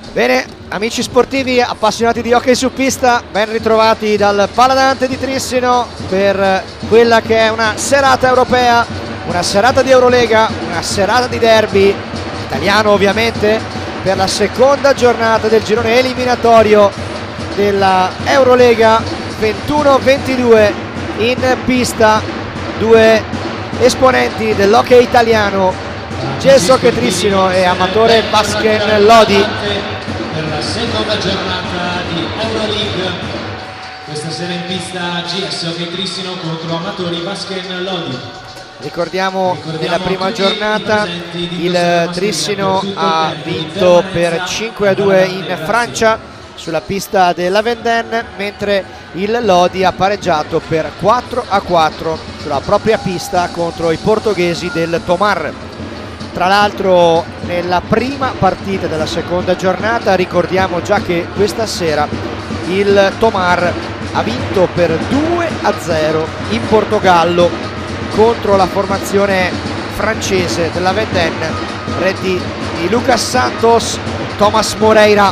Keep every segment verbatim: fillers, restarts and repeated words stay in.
Bene, amici sportivi, appassionati di hockey su pista, ben ritrovati dal Paladante di Trissino per quella che è una serata europea, una serata di Eurolega, una serata di derby italiano ovviamente, per la seconda giornata del girone eliminatorio della Eurolega ventuno ventidue. In pista due esponenti dell'hockey italiano, G S Hockey Trissino e Amatore Basken Lodi. Per la seconda giornata di Euroleague, questa sera in pista G S Hockey Trissino contro Amatori Basken Lodi. Ricordiamo, Ricordiamo nella prima giornata il Trissino ha vinto per cinque a due in Francia sulla pista della Vendenne, mentre il Lodi ha pareggiato per quattro a quattro sulla propria pista contro i portoghesi del Tomar. Tra l'altro nella prima partita della seconda giornata ricordiamo già che questa sera il Tomar ha vinto per due a zero in Portogallo contro la formazione francese della Vendenne, reti di Lucas Santos, Thomas Moreira.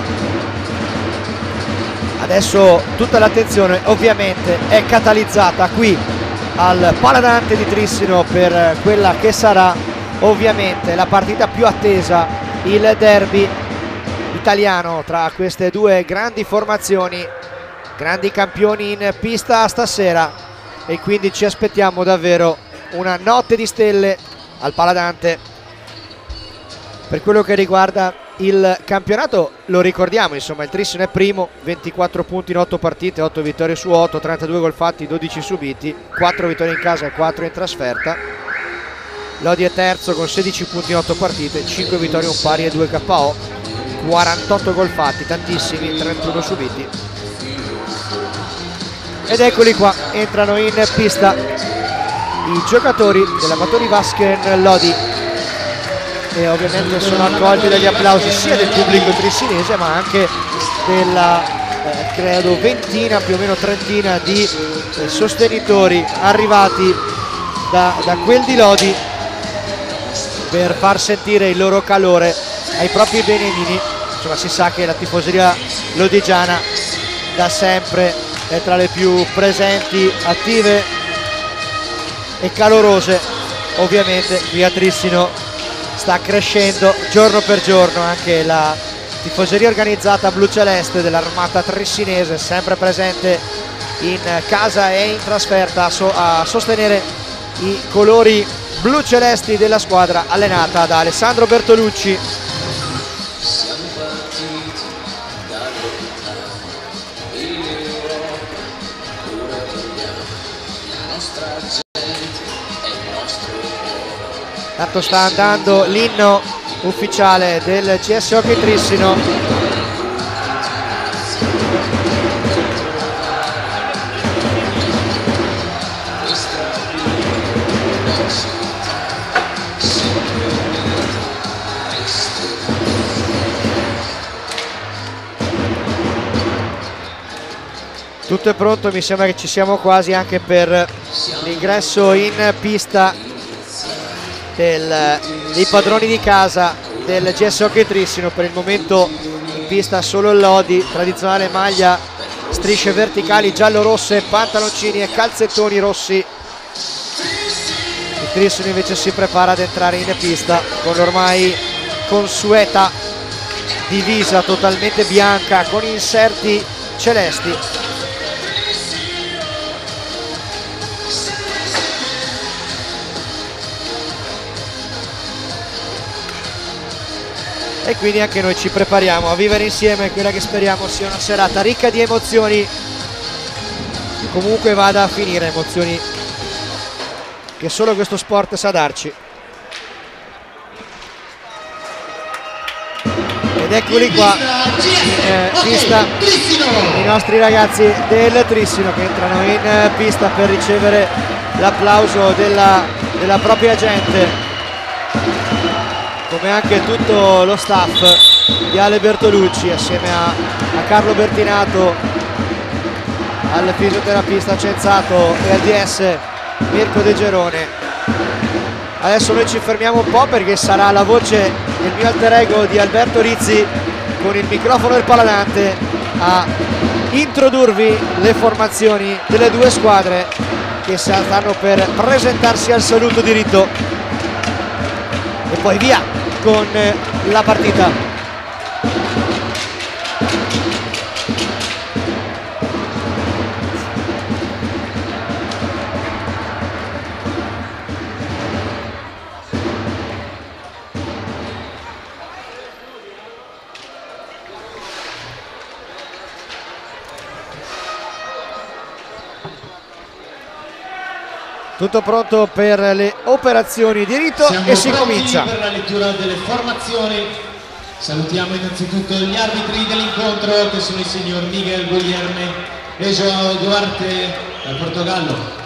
Adesso tutta l'attenzione ovviamente è catalizzata qui al Paladante di Trissino per quella che sarà ovviamente la partita più attesa, il derby italiano tra queste due grandi formazioni, grandi campioni in pista stasera, e quindi ci aspettiamo davvero una notte di stelle al Paladante. Per quello che riguarda il campionato lo ricordiamo, insomma il Trissino è primo, ventiquattro punti in otto partite, otto vittorie su otto, trentadue gol fatti, dodici subiti, quattro vittorie in casa e quattro in trasferta. Lodi è terzo con sedici punti in otto partite, cinque vittorie, un pari e due K O, quarantotto gol fatti, tantissimi, trentuno subiti. Ed eccoli qua, entrano in pista i giocatori dell'Amatori Basken Lodi e ovviamente sono accolti dagli applausi sia del pubblico trissinese ma anche della eh, credo ventina, più o meno trentina di eh, sostenitori arrivati da, da quel di Lodi per far sentire il loro calore ai propri beniamini. Insomma, si sa che la tifoseria lodigiana da sempre è tra le più presenti, attive e calorose. Ovviamente qui a Trissino sta crescendo giorno per giorno anche la tifoseria organizzata blu-celeste dell'armata trissinese, sempre presente in casa e in trasferta a, so a sostenere i colori blu-celesti della squadra allenata da Alessandro Bertolucci. Tanto sta andando l'inno ufficiale del G S Hockey Trissino. Tutto è pronto, mi sembra che ci siamo quasi anche per l'ingresso in pista Del, dei padroni di casa del G S Hockey Trissino. Per il momento in pista solo il Lodi, tradizionale maglia, strisce verticali giallo-rosse, pantaloncini e calzettoni rossi. Il Trissino invece si prepara ad entrare in pista con l'ormai consueta divisa totalmente bianca con inserti celesti. E quindi anche noi ci prepariamo a vivere insieme quella che speriamo sia una serata ricca di emozioni, comunque vada a finire, emozioni che solo questo sport sa darci. Ed eccoli qua in eh, pista i nostri ragazzi del Trissino che entrano in pista per ricevere l'applauso della, della propria gente, come anche tutto lo staff di Ale Bertolucci assieme a, a Carlo Bertinato, al fisioterapista Cenzato e al D S Mirko De Gerone. Adesso noi ci fermiamo un po' perché sarà la voce del mio alter ego di Alberto Rizzi con il microfono del Paladante a introdurvi le formazioni delle due squadre che stanno per presentarsi al saluto di rito e poi via con la partita. Tutto pronto per le operazioni di rito. Siamo e si comincia per la lettura delle formazioni. Salutiamo innanzitutto gli arbitri dell'incontro, che sono il signor Miguel Guilherme e João Duarte dal Portogallo.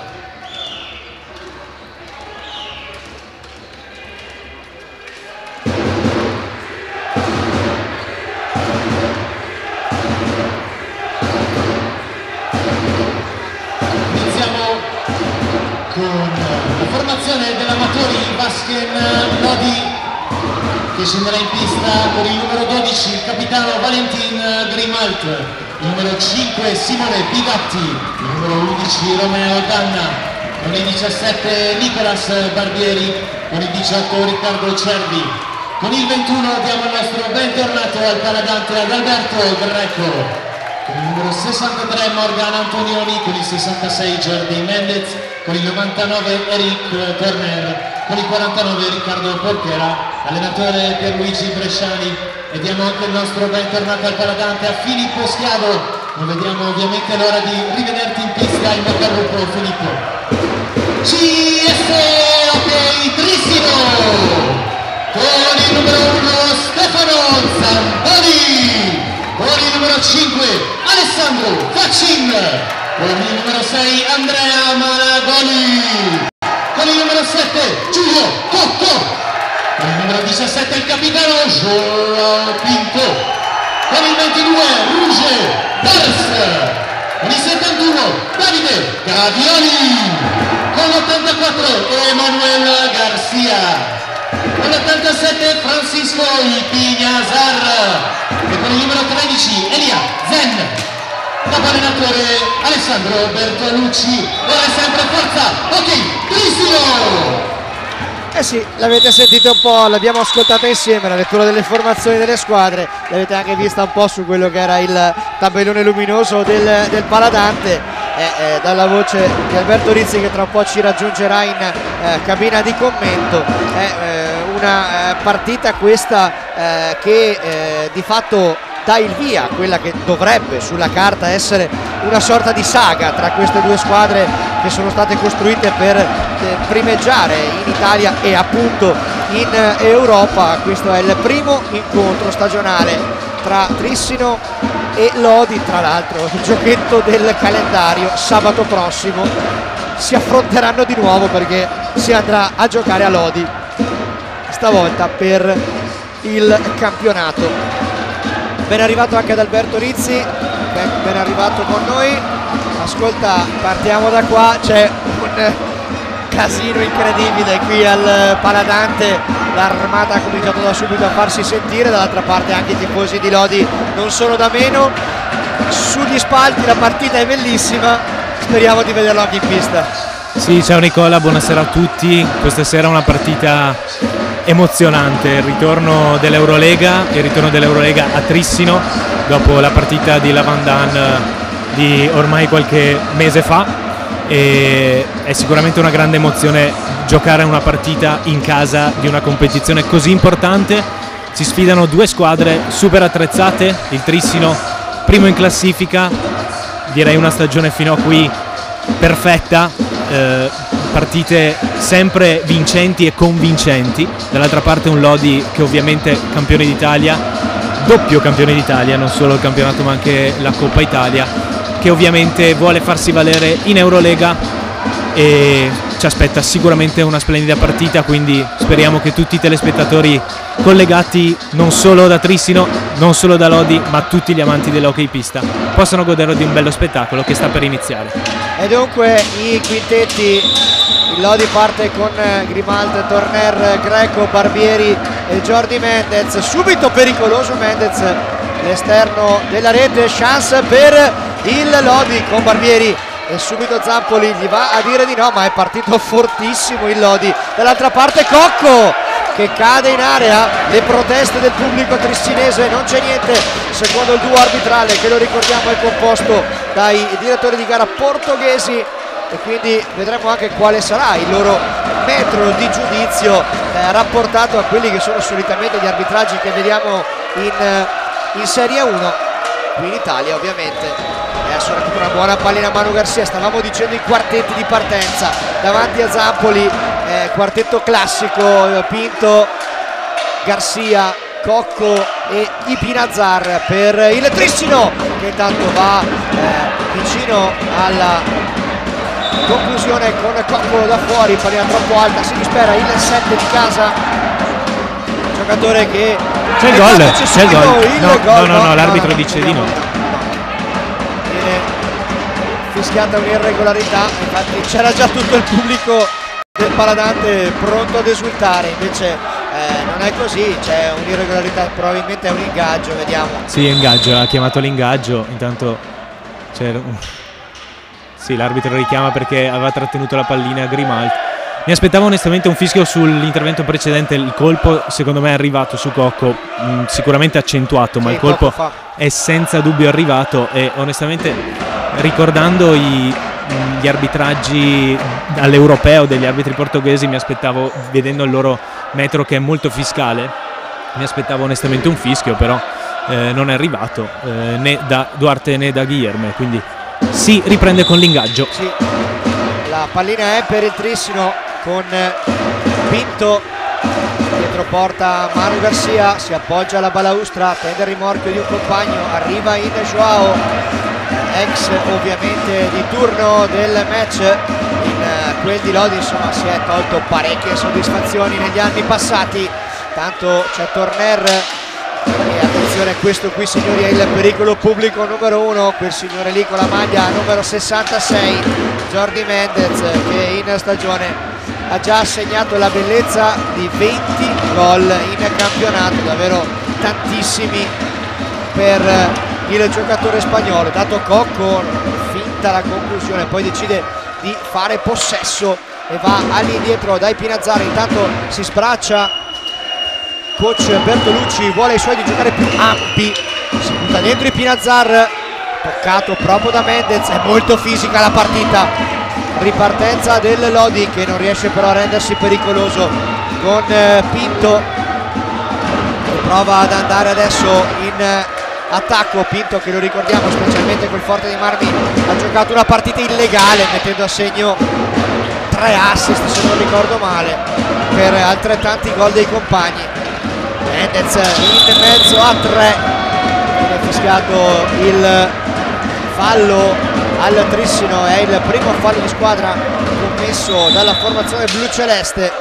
Dell'Amatori Vasken Lodi, che scenderà in pista con il numero dodici il capitano Valentin Grimalt, il numero cinque Simone Bigatti, il numero undici Romeo Danna, con il diciassette Nicolas Barbieri, con il diciotto Riccardo Cervi, con il ventuno diamo il nostro bentornato al Paladante ad Alberto Greco, con il numero sessantatré Morgan Antonioni, con il sessantasei Jordi Mendez, con il novantanove Eric Turner, con il quarantanove Riccardo Porchera, allenatore Pierluigi Bresciani, e diamo anche il nostro bentornato al Paladante a Filippo Schiavo. Non vediamo ovviamente l'ora di rivederti in pista, in bocca al lupo Filippo. C S Ok Trissimo, con il numero uno Stefano Zamboni, con il numero cinque Alessandro Faccin, con il numero sei Andrea Maragoli, con il numero sette Giulio Cocco, con il numero diciassette il capitano Joao Pinto, con il ventidue Ruge Dars, con il settantuno Davide Gavioli, con l'ottantaquattro Emanuel Garcia, con l'ottantasette Francisco Ipignazar e con il numero tredici Elia Zen. Capo allenatore Alessandro Bertolucci. Ora è sempre forza, ok, Trissimo! Eh sì, l'avete sentito un po', l'abbiamo ascoltata insieme, la lettura delle formazioni delle squadre, l'avete anche vista un po' su quello che era il tabellone luminoso del, del Paladante, eh, eh, dalla voce di Alberto Rizzi, che tra un po' ci raggiungerà in eh, cabina di commento. È eh, una eh, partita questa eh, che eh, di fatto dà il via a quella che dovrebbe sulla carta essere una sorta di saga tra queste due squadre che sono state costruite per eh, primeggiare in Italia e appunto in eh, Europa. Questo è il primo incontro stagionale tra Trissino e Lodi, tra l'altro il giochetto del calendario. Sabato prossimo si affronteranno di nuovo perché si andrà a giocare a Lodi, stavolta per il campionato. Ben arrivato anche ad Alberto Rizzi, ben, ben arrivato con noi. Ascolta, partiamo da qua, c'è un casino incredibile qui al Paladante, l'armata ha cominciato da subito a farsi sentire, dall'altra parte anche i tifosi di Lodi non sono da meno. Sugli spalti la partita è bellissima, speriamo di vederlo anche in pista. Sì, ciao Nicola, buonasera a tutti. Questa sera è una partita emozionante, il ritorno dell'Eurolega, il ritorno dell'Eurolega a Trissino dopo la partita di Lavandan di ormai qualche mese fa, e è sicuramente una grande emozione giocare una partita in casa di una competizione così importante. Si sfidano due squadre super attrezzate, il Trissino primo in classifica, direi una stagione fino a qui perfetta, eh, partite sempre vincenti e convincenti, dall'altra parte un Lodi che ovviamente campione d'Italia, doppio campione d'Italia, non solo il campionato ma anche la Coppa Italia, che ovviamente vuole farsi valere in Eurolega e ci aspetta sicuramente una splendida partita, quindi speriamo che tutti i telespettatori collegati non solo da Trissino, non solo da Lodi, ma tutti gli amanti dell'hockey pista possano godere di un bello spettacolo che sta per iniziare. E dunque i quintetti, il Lodi parte con Grimalt, Turner, Greco, Barbieri e Jordi Mendez. Subito pericoloso Mendez l'esterno della rete, chance per il Lodi con Barbieri e subito Zampoli gli va a dire di no, ma è partito fortissimo il Lodi. Dall'altra parte Cocco che cade in area, le proteste del pubblico tristinese, non c'è niente secondo il duo arbitrale che, lo ricordiamo, è composto dai direttori di gara portoghesi, e quindi vedremo anche quale sarà il loro metro di giudizio eh, rapportato a quelli che sono solitamente gli arbitraggi che vediamo in, in Serie uno qui in Italia ovviamente. E soprattutto una buona pallina a Manu Garcia, stavamo dicendo i quartetti di partenza davanti a Zampoli, eh, quartetto classico, Pinto, Garcia, Cocco e Ipinazar per il Trissino, che intanto va eh, vicino alla conclusione con Cocco da fuori, pallina troppo alta, si dispera il sette di casa, giocatore che c'è il gol, c'è il gol, il no, gol, no, no, no, l'arbitro no, dice no, di no. no. Fischiata un'irregolarità, infatti c'era già tutto il pubblico del Paladante pronto ad esultare, invece eh, non è così, c'è un'irregolarità, probabilmente è un ingaggio, vediamo. Sì, ingaggio, ha chiamato l'ingaggio, intanto c'era un... sì, l'arbitro richiama perché aveva trattenuto la pallina a Grimalt. Mi aspettavo onestamente un fischio sull'intervento precedente, il colpo secondo me è arrivato su Cocco, mh, sicuramente accentuato, ma Sì, il colpo fa. è senza dubbio arrivato, e onestamente ricordando i, gli arbitraggi all'europeo degli arbitri portoghesi mi aspettavo, vedendo il loro metro che è molto fiscale, mi aspettavo onestamente un fischio, però eh, non è arrivato eh, né da Duarte né da Guilherme, quindi si riprende con l'ingaggio. Sì, la pallina è per il Trissino con Pinto, dietro porta Manu Garcia, si appoggia alla balaustra, tende il rimorchio di un compagno, arriva in Joao, ex ovviamente di turno del match, in quel di Lodi insomma si è tolto parecchie soddisfazioni negli anni passati, tanto c'è Torner e attenzione, questo qui signori è il pericolo pubblico numero uno, quel signore lì con la maglia numero sessantasei, Jordi Mendez, che in stagione ha già segnato la bellezza di venti gol in campionato, davvero tantissimi per il giocatore spagnolo. Dato Cocco, finta la conclusione, poi decide di fare possesso e va all'indietro dai Pinazzari, intanto si spraccia coach Bertolucci, vuole i suoi di giocare più ampi, si butta dentro i Pinazzar, toccato proprio da Mendez, è molto fisica la partita, ripartenza del Lodi che non riesce però a rendersi pericoloso con Pinto, che prova ad andare adesso in attacco. Pinto, che lo ricordiamo specialmente col Forte dei Marmi, ha giocato una partita illegale mettendo a segno tre assist se non ricordo male per altrettanti gol dei compagni. Mendez in mezzo a tre, viene fischiato il fallo al Trissino, è il primo fallo di squadra commesso dalla formazione blu-celeste.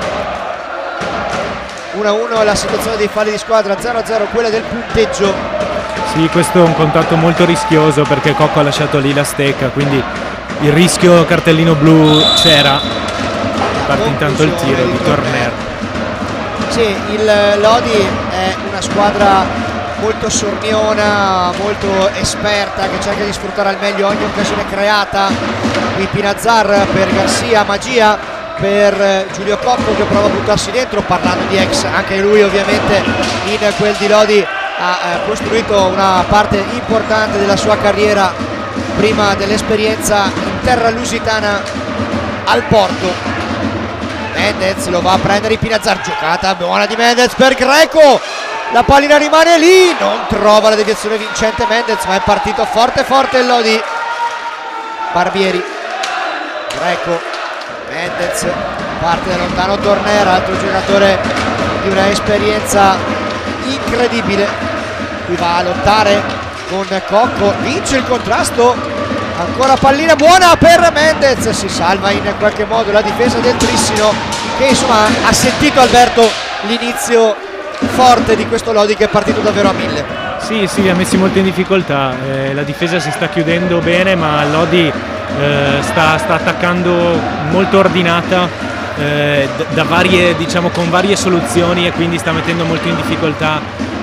uno a uno la situazione dei falli di squadra, zero a zero quella del punteggio. Sì, questo è un contatto molto rischioso perché Cocco ha lasciato lì la stecca, quindi il rischio cartellino blu c'era. Parte intanto il tiro di Torner. Sì, il Lodi è una squadra molto sorniona, molto esperta, che cerca di sfruttare al meglio ogni occasione creata. Qui Pinazzar per Garcia, Magia per Giulio Cocco che prova a buttarsi dentro, parlando di ex, anche lui ovviamente in quel di Lodi ha eh, costruito una parte importante della sua carriera prima dell'esperienza in terra lusitana al Porto. Mendez lo va a prendere in Pinazzar, giocata buona di Mendez per Greco, la pallina rimane lì, non trova la deviazione vincente Mendez, ma è partito forte forte il Lodi. Barbieri, Greco, Mendez, parte da lontano Torner, altro giocatore di una esperienza incredibile, qui va a lottare con Cocco, vince il contrasto, ancora pallina buona per Mendez, si salva in qualche modo la difesa del Trissino, che insomma ha sentito Alberto l'inizio forte di questo Lodi che è partito davvero a mille. Sì, sì, li ha messi molto in difficoltà, eh, la difesa si sta chiudendo bene, ma Lodi eh, sta, sta attaccando molto ordinata, eh, da varie, diciamo, con varie soluzioni, e quindi sta mettendo molto in difficoltà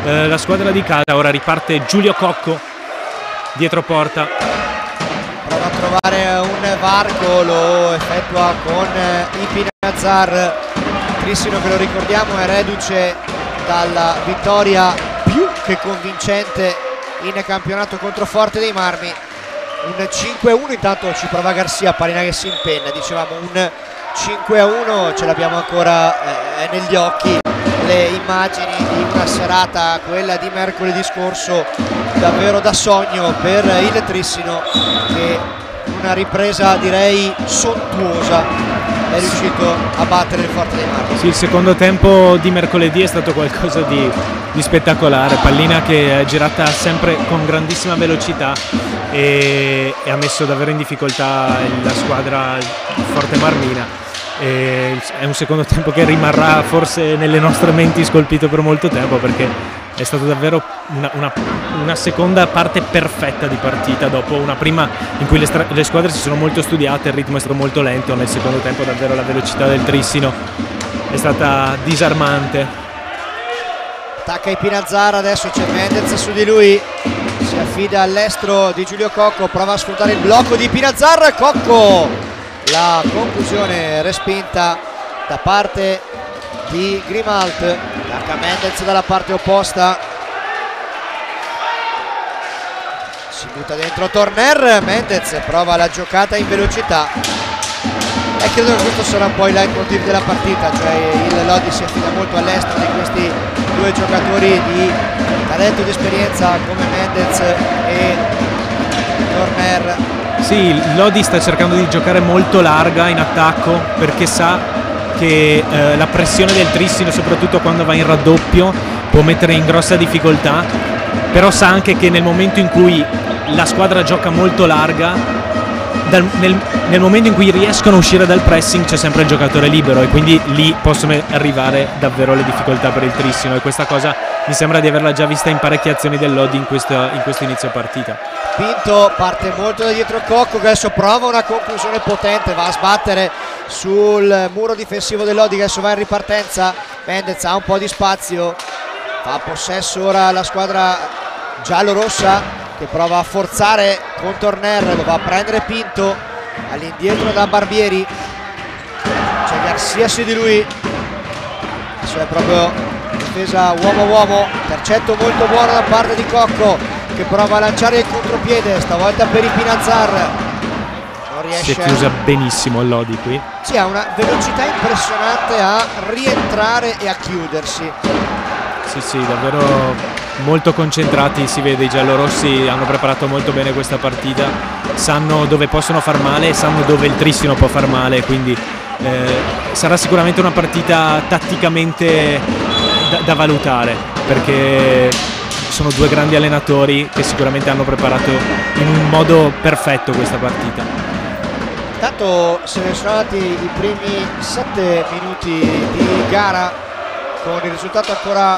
eh, la squadra di casa. Ora riparte Giulio Cocco dietro porta. Prova a trovare un varco, lo effettua con Ipinazzar. Trissino, che lo ricordiamo, è reduce dalla vittoria più che convincente in campionato contro Forte dei Marmi. Un cinque a uno, intanto ci prova Garcia, Pallina che si impenna, dicevamo un cinque a uno, ce l'abbiamo ancora eh, negli occhi le immagini di una serata, quella di mercoledì scorso, davvero da sogno per il Trissino, che una ripresa direi sontuosa è riuscito a battere il Forte dei Marmi. Sì, il secondo tempo di mercoledì è stato qualcosa di, di spettacolare. Pallina che è girata sempre con grandissima velocità e, e ha messo davvero in difficoltà la squadra Forte Marmina. E è un secondo tempo che rimarrà forse nelle nostre menti scolpito per molto tempo, perché è stata davvero una, una, una seconda parte perfetta di partita, dopo una prima in cui le, le squadre si sono molto studiate, il ritmo è stato molto lento. Nel secondo tempo davvero la velocità del Trissino è stata disarmante. Attacca Ipinazzar, adesso c'è Mendez su di lui, si affida all'estro di Giulio Cocco, prova a sfruttare il blocco di Ipinazzar, Cocco, la conclusione respinta da parte di Grimalt. Attacca Mendez dalla parte opposta, si butta dentro Torner, Mendez prova la giocata in velocità e credo che questo sarà poi il leitmotiv della partita, cioè il Lodi si affida molto all'estero di questi due giocatori di talento e di esperienza come Mendez e Torner. Sì, Lodi sta cercando di giocare molto larga in attacco, perché sa che eh, la pressione del Trissino, soprattutto quando va in raddoppio, può mettere in grossa difficoltà, però sa anche che nel momento in cui la squadra gioca molto larga, dal, nel, nel momento in cui riescono a uscire dal pressing c'è sempre il giocatore libero, e quindi lì possono arrivare davvero le difficoltà per il Trissino, e questa cosa mi sembra di averla già vista in parecchie azioni del Lodi in questo, in questo inizio partita. Pinto parte molto da dietro Cocco, che adesso prova una conclusione potente, va a sbattere sul muro difensivo del Lodi, che adesso va in ripartenza. Mendez ha un po' di spazio, fa possesso ora la squadra giallo-rossa, che prova a forzare con Torner, lo va a prendere Pinto all'indietro da Barbieri, c'è Garcia su di lui, adesso è proprio difesa uomo-uomo, intercetto molto buono da parte di Cocco, che prova a lanciare il contropiede, stavolta per Ipinazzar, non riesce. Si è chiusa benissimo il Lodi qui. Sì, ha una velocità impressionante a rientrare e a chiudersi. Sì, sì, davvero molto concentrati, si vede, i giallorossi hanno preparato molto bene questa partita, sanno dove possono far male e sanno dove il Trissino può far male, quindi eh, sarà sicuramente una partita tatticamente da, da valutare, perché sono due grandi allenatori che sicuramente hanno preparato in un modo perfetto questa partita. Intanto se ne sono andati i primi sette minuti di gara, con il risultato ancora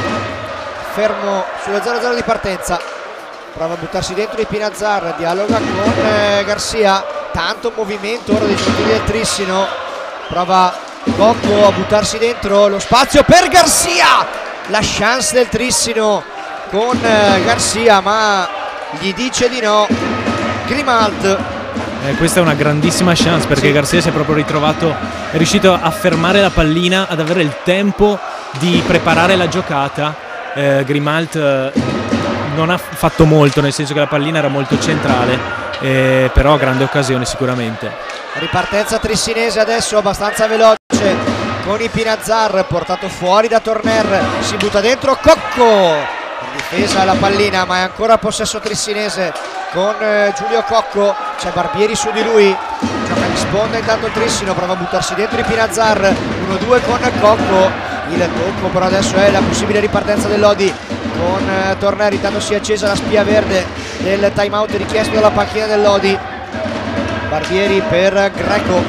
fermo sulle zero a zero di partenza. Prova a buttarsi dentro Ipinazzar, dialoga con eh, Garcia, tanto movimento ora dei giocatori del Trissino, prova Cocco a buttarsi dentro, lo spazio per Garcia, la chance del Trissino con eh, Garcia, ma gli dice di no Grimalt. Eh, questa è una grandissima chance, perché sì, Garcia si è proprio ritrovato, è riuscito a fermare la pallina, ad avere il tempo di preparare la giocata. eh, Grimalt eh, non ha fatto molto, nel senso che la pallina era molto centrale, eh, però grande occasione sicuramente. Ripartenza trissinese adesso abbastanza veloce con Ipinazzar, portato fuori da Torner, si butta dentro Cocco, in difesa la pallina, ma è ancora possesso trissinese con eh, Giulio Cocco, c'è Barbieri su di lui, gioca in sponda intanto il Trissino, prova a buttarsi dentro Ipinazzar, uno due con Cocco, il tocco però adesso è la possibile ripartenza del Lodi con eh, Torner. Intanto si è accesa la spia verde del time out richiesto dalla panchina del Lodi. Barbieri per Greco,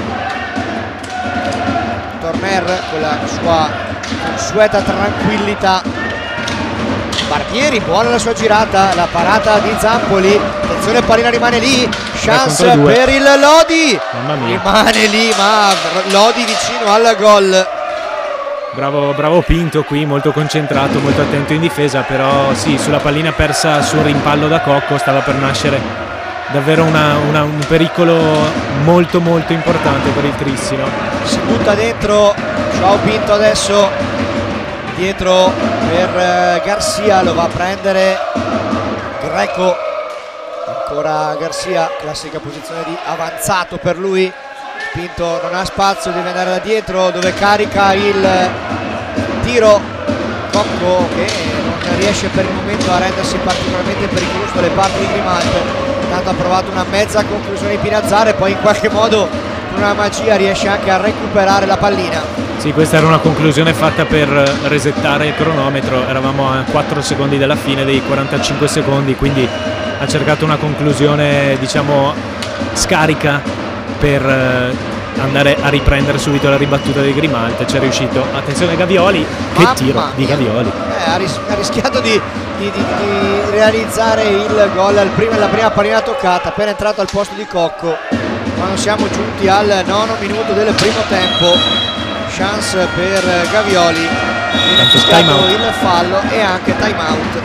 Torner con la sua consueta tranquillità, Barbieri buona la sua girata, la parata di Zampoli, attenzione, pallina rimane lì, chance per il Lodi, rimane lì ma Lodi vicino al gol. Bravo, bravo Pinto qui, molto concentrato, molto attento in difesa, però sì, sulla pallina persa sul rimpallo da Cocco stava per nascere davvero una, una, un pericolo molto molto importante per il Trissino. Si butta dentro Joao Pinto adesso, dietro per Garcia, lo va a prendere Greco, ancora Garcia, classica posizione di avanzato per lui. Pinto non ha spazio, deve andare da dietro dove carica il tiro Cocco, che non riesce per il momento a rendersi particolarmente pericoloso dalle parti di Grimaldi. Intanto ha provato una mezza conclusione di Pinazzara e poi in qualche modo con una magia riesce anche a recuperare la pallina. Sì, questa era una conclusione fatta per resettare il cronometro, eravamo a quattro secondi dalla fine dei quarantacinque secondi, quindi ha cercato una conclusione, diciamo, scarica per andare a riprendere subito la ribattuta di Grimaldi. Ci è riuscito. Attenzione Gavioli, che Mamma tiro mia. di Gavioli. Eh, ha, ris ha rischiato di, di, di, di realizzare il gol al prima, la prima pallina toccata, appena entrato al posto di Cocco. Quando siamo giunti al nono minuto del primo tempo, chance per Gavioli, viene fischiato il fallo e anche time out.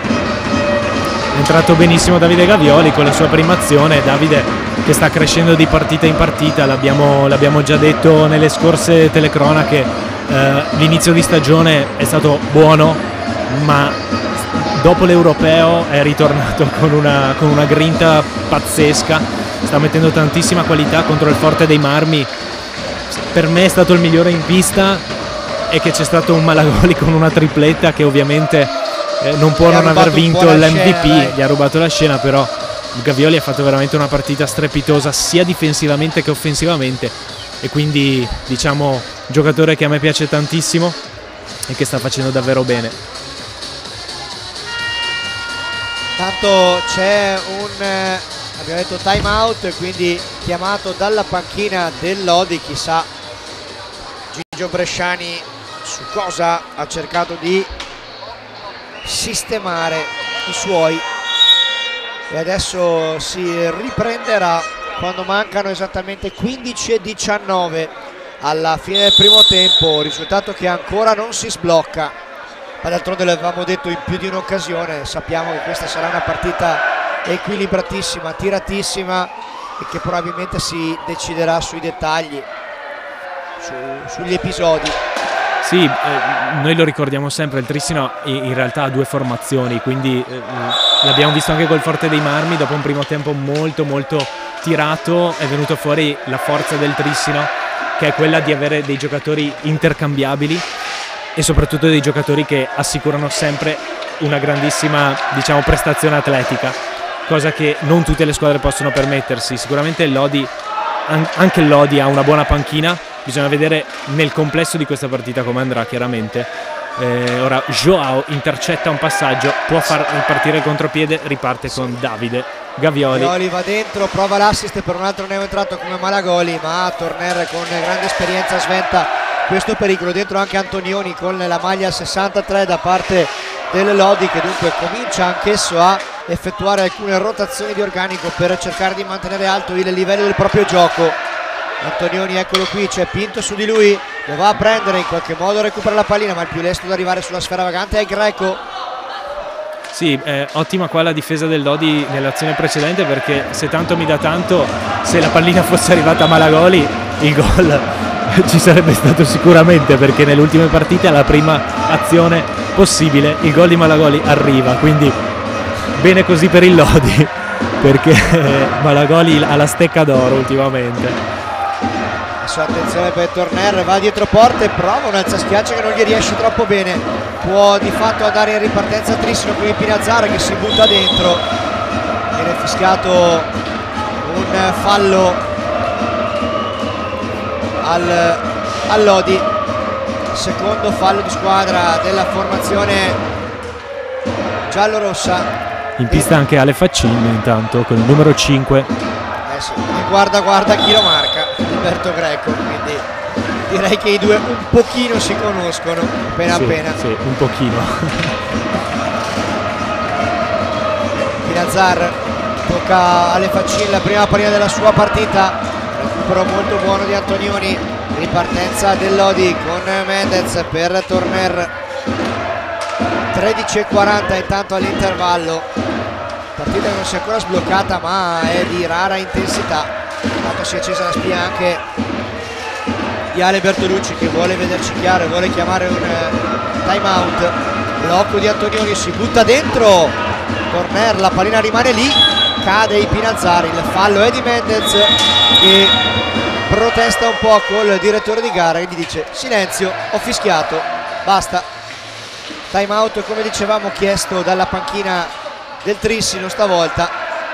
È entrato benissimo Davide Gavioli con la sua prima azione. Davide che sta crescendo di partita in partita, l'abbiamo già detto nelle scorse telecronache, eh, l'inizio di stagione è stato buono, ma dopo l'Europeo è ritornato con una, con una grinta pazzesca, sta mettendo tantissima qualità contro il Forte dei Marmi. Per me è stato il migliore in pista, e che c'è stato un Malagoli con una tripletta che ovviamente eh, non può non aver vinto l'M V P, gli ha rubato la scena, però Gavioli ha fatto veramente una partita strepitosa sia difensivamente che offensivamente, e quindi diciamo giocatore che a me piace tantissimo e che sta facendo davvero bene. Tanto c'è un eh, abbiamo detto time out, quindi chiamato dalla panchina del Lodi, chissà Gigio Bresciani su cosa ha cercato di sistemare i suoi. E adesso si riprenderà quando mancano esattamente quindici e diciannove alla fine del primo tempo, risultato che ancora non si sblocca, ma d'altronde l'avevamo detto in più di un'occasione, sappiamo che questa sarà una partita equilibratissima, tiratissima, e che probabilmente si deciderà sui dettagli, su, sugli episodi. Sì, eh, noi lo ricordiamo sempre, il Trissino in realtà ha due formazioni, quindi eh, l'abbiamo visto anche col Forte dei Marmi. Dopo un primo tempo molto molto tirato è venuto fuori la forza del Trissino, che è quella di avere dei giocatori intercambiabili e soprattutto dei giocatori che assicurano sempre una grandissima, diciamo, prestazione atletica, cosa che non tutte le squadre possono permettersi. Sicuramente il Lodi, anche il Lodi ha una buona panchina, bisogna vedere nel complesso di questa partita come andrà, chiaramente. Eh, ora Joao intercetta un passaggio, può far ripartire il contropiede, riparte con Davide Gavioli. Gavioli va dentro, prova l'assist per un altro neoentrato come Malagoli, ma Torner con grande esperienza sventa questo pericolo. Dentro anche Antonioni con la maglia sessantatré da parte del Lodi, che dunque comincia anch'esso a effettuare alcune rotazioni di organico per cercare di mantenere alto il livello del proprio gioco. Antonioni, eccolo qui, c'è Pinto su di lui, lo va a prendere, in qualche modo recupera la pallina, ma il più lesto ad arrivare sulla sfera vagante è Greco. Sì, eh, ottima qua la difesa del Lodi nell'azione precedente, perché se tanto mi dà tanto, se la pallina fosse arrivata a Malagoli il gol ci sarebbe stato sicuramente, perché nelle ultime partite alla prima azione possibile il gol di Malagoli arriva, quindi bene così per il Lodi, perché Malagoli ha la stecca d'oro ultimamente. Adesso attenzione per Torner, va dietro porte, prova un alzaschiaccia che non gli riesce troppo bene, può di fatto andare in ripartenza Trissino con il Pinazzara che si butta dentro, viene fischiato un fallo al, al Lodi, secondo fallo di squadra della formazione giallorossa. In pista anche Ale Faccin intanto con il numero cinque. Eh sì, e guarda guarda chi lo marca, Alberto Greco, quindi direi che i due un pochino si conoscono, appena sì, appena. Sì, un pochino. Pinazzar tocca alle Faccin la prima pallina della sua partita, recupero molto buono di Antonioni, Ripartenza del Lodi con Mendez per Torner. Tredici e quaranta intanto all'intervallo. Partita che non si è ancora sbloccata, ma è di rara intensità. Intanto si è accesa la spia anche di Ale Bertolucci, che vuole vederci chiaro e vuole chiamare un time out. Blocco di Antonioni, si butta dentro Torner, la pallina rimane lì, cade Ipinazzari. Il fallo è di Mendez, che protesta un po' col direttore di gara, che gli dice silenzio, ho fischiato, basta. Time out, come dicevamo, chiesto dalla panchina del Trissino stavolta.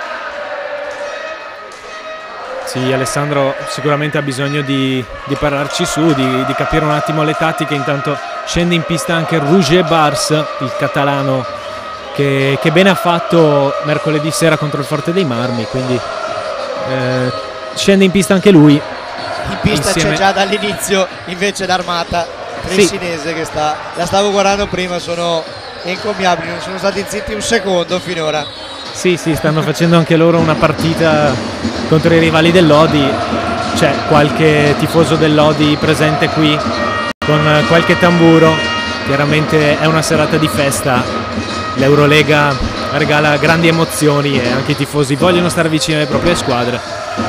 Sì, Alessandro sicuramente ha bisogno di, di parlarci su, di, di capire un attimo le tattiche. Intanto scende in pista anche Roger Bars, il catalano, che, che bene ha fatto mercoledì sera contro il Forte dei Marmi, quindi eh, scende in pista anche lui. In pista insieme... c'è già dall'inizio invece l'Armata trissinese, sì, che sta, la stavo guardando prima, sono incommiabili, non sono stati zitti un secondo finora. Sì, sì, stanno facendo anche loro una partita contro i rivali del Lodi. C'è qualche tifoso del Lodi presente qui con qualche tamburo. Chiaramente è una serata di festa, l'Eurolega regala grandi emozioni e anche i tifosi vogliono stare vicini alle proprie squadre.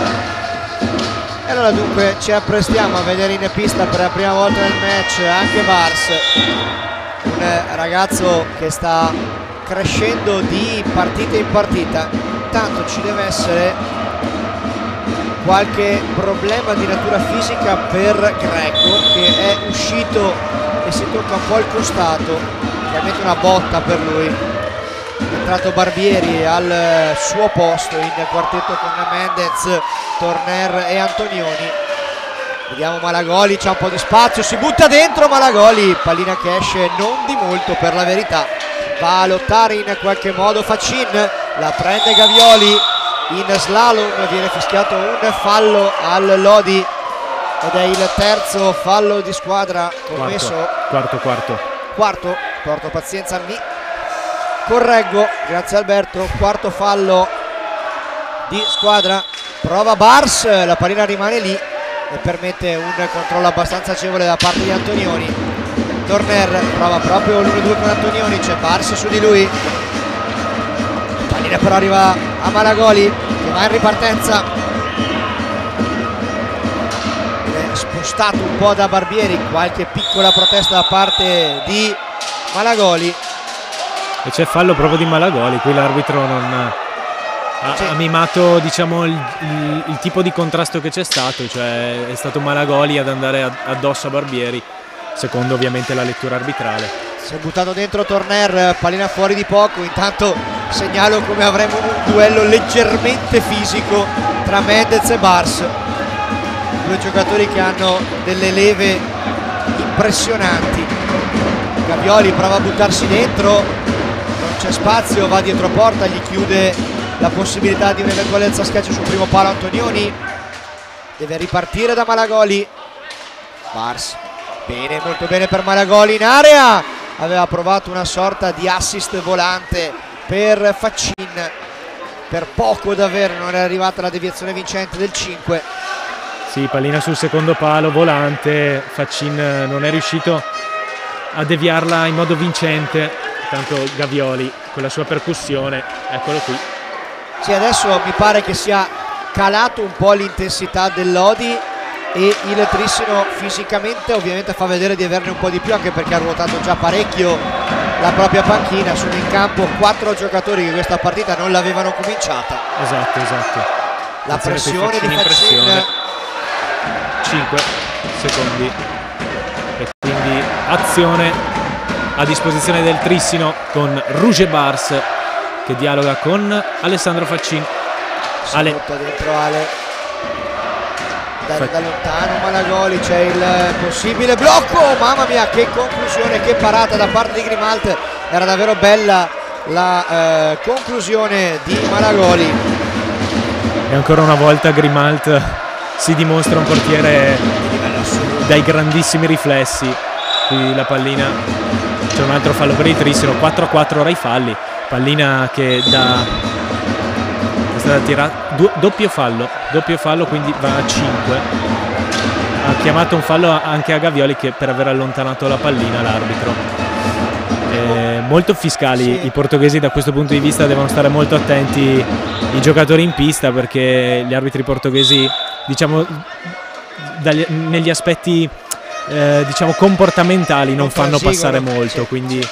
E allora dunque ci apprestiamo a vedere in pista per la prima volta nel match anche Bars, un ragazzo che sta crescendo di partita in partita. Intanto ci deve essere qualche problema di natura fisica per Greco, che è uscito e si tocca un po' il costato, chiaramente una botta per lui. È entrato Barbieri al suo posto in quartetto con Mendez, Torner e Antonioni. Vediamo Malagoli, c'ha un po' di spazio, si butta dentro Malagoli, pallina che esce non di molto per la verità. Va a lottare in qualche modo Faccin, la prende Gavioli in slalom, viene fischiato un fallo al Lodi ed è il terzo fallo di squadra commesso. Quarto, quarto, quarto. Quarto, porto pazienza, mi correggo, grazie Alberto, quarto fallo di squadra. Prova Bars, la pallina rimane lì e permette un controllo abbastanza agevole da parte di Antonioni. Torner prova proprio l'uno due con Antonioni, c'è Bars su di lui, la pallina però arriva a Malagoli che va in ripartenza, è spostato un po' da Barbieri, qualche piccola protesta da parte di Malagoli e c'è fallo proprio di Malagoli. Qui l'arbitro non ha, sì. ha mimato, diciamo, il, il, il tipo di contrasto che c'è stato, cioè è stato Malagoli ad andare addosso a Barbieri, secondo ovviamente la lettura arbitrale. Si è buttato dentro Torner, pallina fuori di poco. Intanto segnalo come avremo un duello leggermente fisico tra Mendez e Bars, due giocatori che hanno delle leve impressionanti. Gavioli prova a buttarsi dentro, non c'è spazio, va dietro porta, gli chiude la possibilità di un'eventuale alza schiaccio sul primo palo Antonioni. Deve ripartire da Malagoli. Bars, bene, molto bene per Malagoli in area, aveva provato una sorta di assist volante per Faccin, per poco davvero non è arrivata la deviazione vincente del cinque. Sì, pallina sul secondo palo volante, Faccin non è riuscito a deviarla in modo vincente, tanto Gavioli con la sua percussione, eccolo qui. Sì, adesso mi pare che sia calato un po' l'intensità del Lodi e il Trissino fisicamente ovviamente fa vedere di averne un po' di più, anche perché ha ruotato già parecchio la propria panchina. Sono in campo quattro giocatori che questa partita non l'avevano cominciata. Esatto, esatto. La pressione di Faccin, cinque secondi e quindi azione a disposizione del Trissino con Roger Bars che dialoga con Alessandro Faccin. Si Ale. butta dentro Ale da, da lontano Malagoli, c'è il possibile blocco, mamma mia che conclusione, che parata da parte di Grimalt, era davvero bella la eh, conclusione di Malagoli. E ancora una volta Grimalt si dimostra un portiere dai grandissimi riflessi. Qui la pallina, c'è un altro fallo per il Trissino, quattro a quattro ora i falli, pallina che da è stata tirata, doppio fallo doppio fallo quindi va a cinque. ha chiamato un fallo anche a Gavioli, che per aver allontanato la pallina l'arbitro. Eh, molto fiscali sì. I portoghesi da questo punto di vista, devono stare molto attenti i giocatori in pista, perché gli arbitri portoghesi, diciamo, dagli, negli aspetti eh, diciamo comportamentali non fanno passare molto, sì. Quindi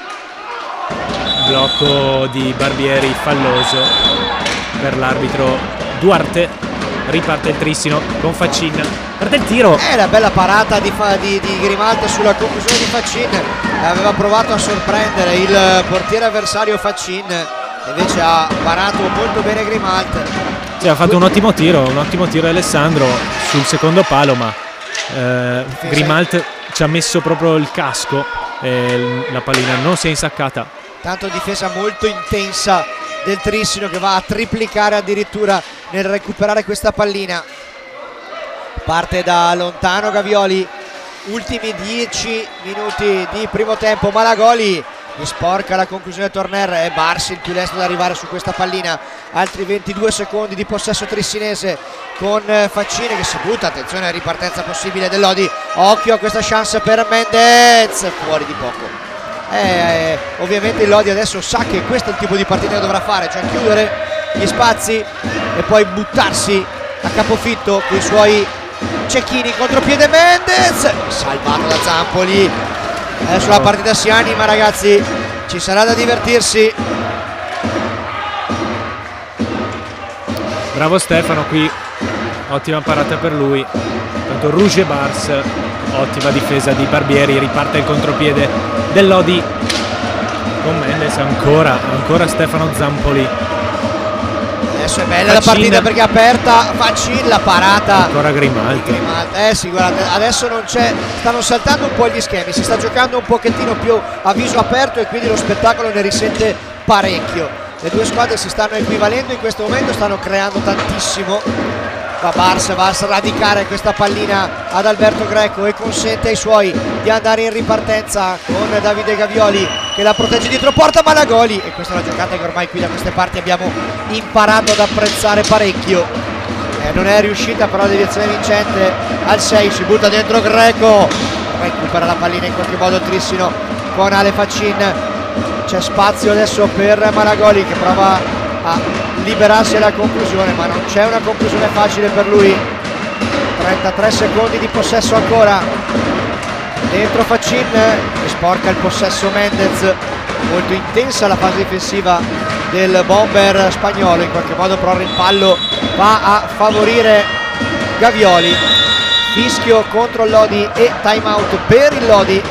blocco di Barbieri falloso per l'arbitro Duarte. Riparte il Trissino con Faccin, perde il tiro. È una bella parata di, di, di Grimalta sulla conclusione di Faccin. Aveva provato a sorprendere il portiere avversario Faccin, invece ha parato molto bene Grimalta. Sì, ha fatto un ottimo tiro, un ottimo tiro Alessandro sul secondo palo, ma eh, Grimalta ci ha messo proprio il casco e la pallina non si è insaccata. Tanto difesa molto intensa del Trissino, che va a triplicare addirittura nel recuperare questa pallina. Parte da lontano Gavioli, ultimi dieci minuti di primo tempo. Malagoli mi sporca la conclusione del Torner, è Barsi il più lesto ad arrivare su questa pallina. Altri ventidue secondi di possesso trissinese con Faccini che si butta. Attenzione alla ripartenza possibile del Lodi, occhio a questa chance per Mendez, fuori di poco. Eh, ovviamente il Lodi adesso sa che questo è il tipo di partita che dovrà fare, cioè chiudere gli spazi e poi buttarsi a capofitto con i suoi cecchini. Contropiede Mendez, salvato da Zampoli. Adesso la partita si anima, ragazzi, ci sarà da divertirsi. Bravo Stefano qui, ottima parata per lui. Tanto Rouge Bars, ottima difesa di Barbieri, riparte il contropiede del Lodi con Mendes, ancora, ancora Stefano Zampoli. Adesso è bella Faccin, la partita perché è aperta. Faccin, la parata ancora Grimaldi. Eh sì, guardate, adesso non c'è, stanno saltando un po' gli schemi, si sta giocando un pochettino più a viso aperto e quindi lo spettacolo ne risente parecchio. Le due squadre si stanno equivalendo in questo momento, stanno creando tantissimo. Va Bars, va a sradicare questa pallina ad Alberto Greco e consente ai suoi di andare in ripartenza con Davide Gavioli che la protegge dietro porta Malagoli, e questa è una giocata che ormai qui da queste parti abbiamo imparato ad apprezzare parecchio. Eh, non è riuscita però la deviazione vincente al sei, si butta dentro Greco, recupera la pallina in qualche modo Trissino con Ale Faccin. C'è spazio adesso per Malagoli che prova a liberarsi alla conclusione, ma non c'è una conclusione facile per lui. Trentatré secondi di possesso ancora, dentro Faccin che sporca il possesso Mendez. Molto intensa la fase difensiva del bomber spagnolo, in qualche modo però il rimpallo va a favorire Gavioli. Fischio contro il Lodi e time out per il Lodi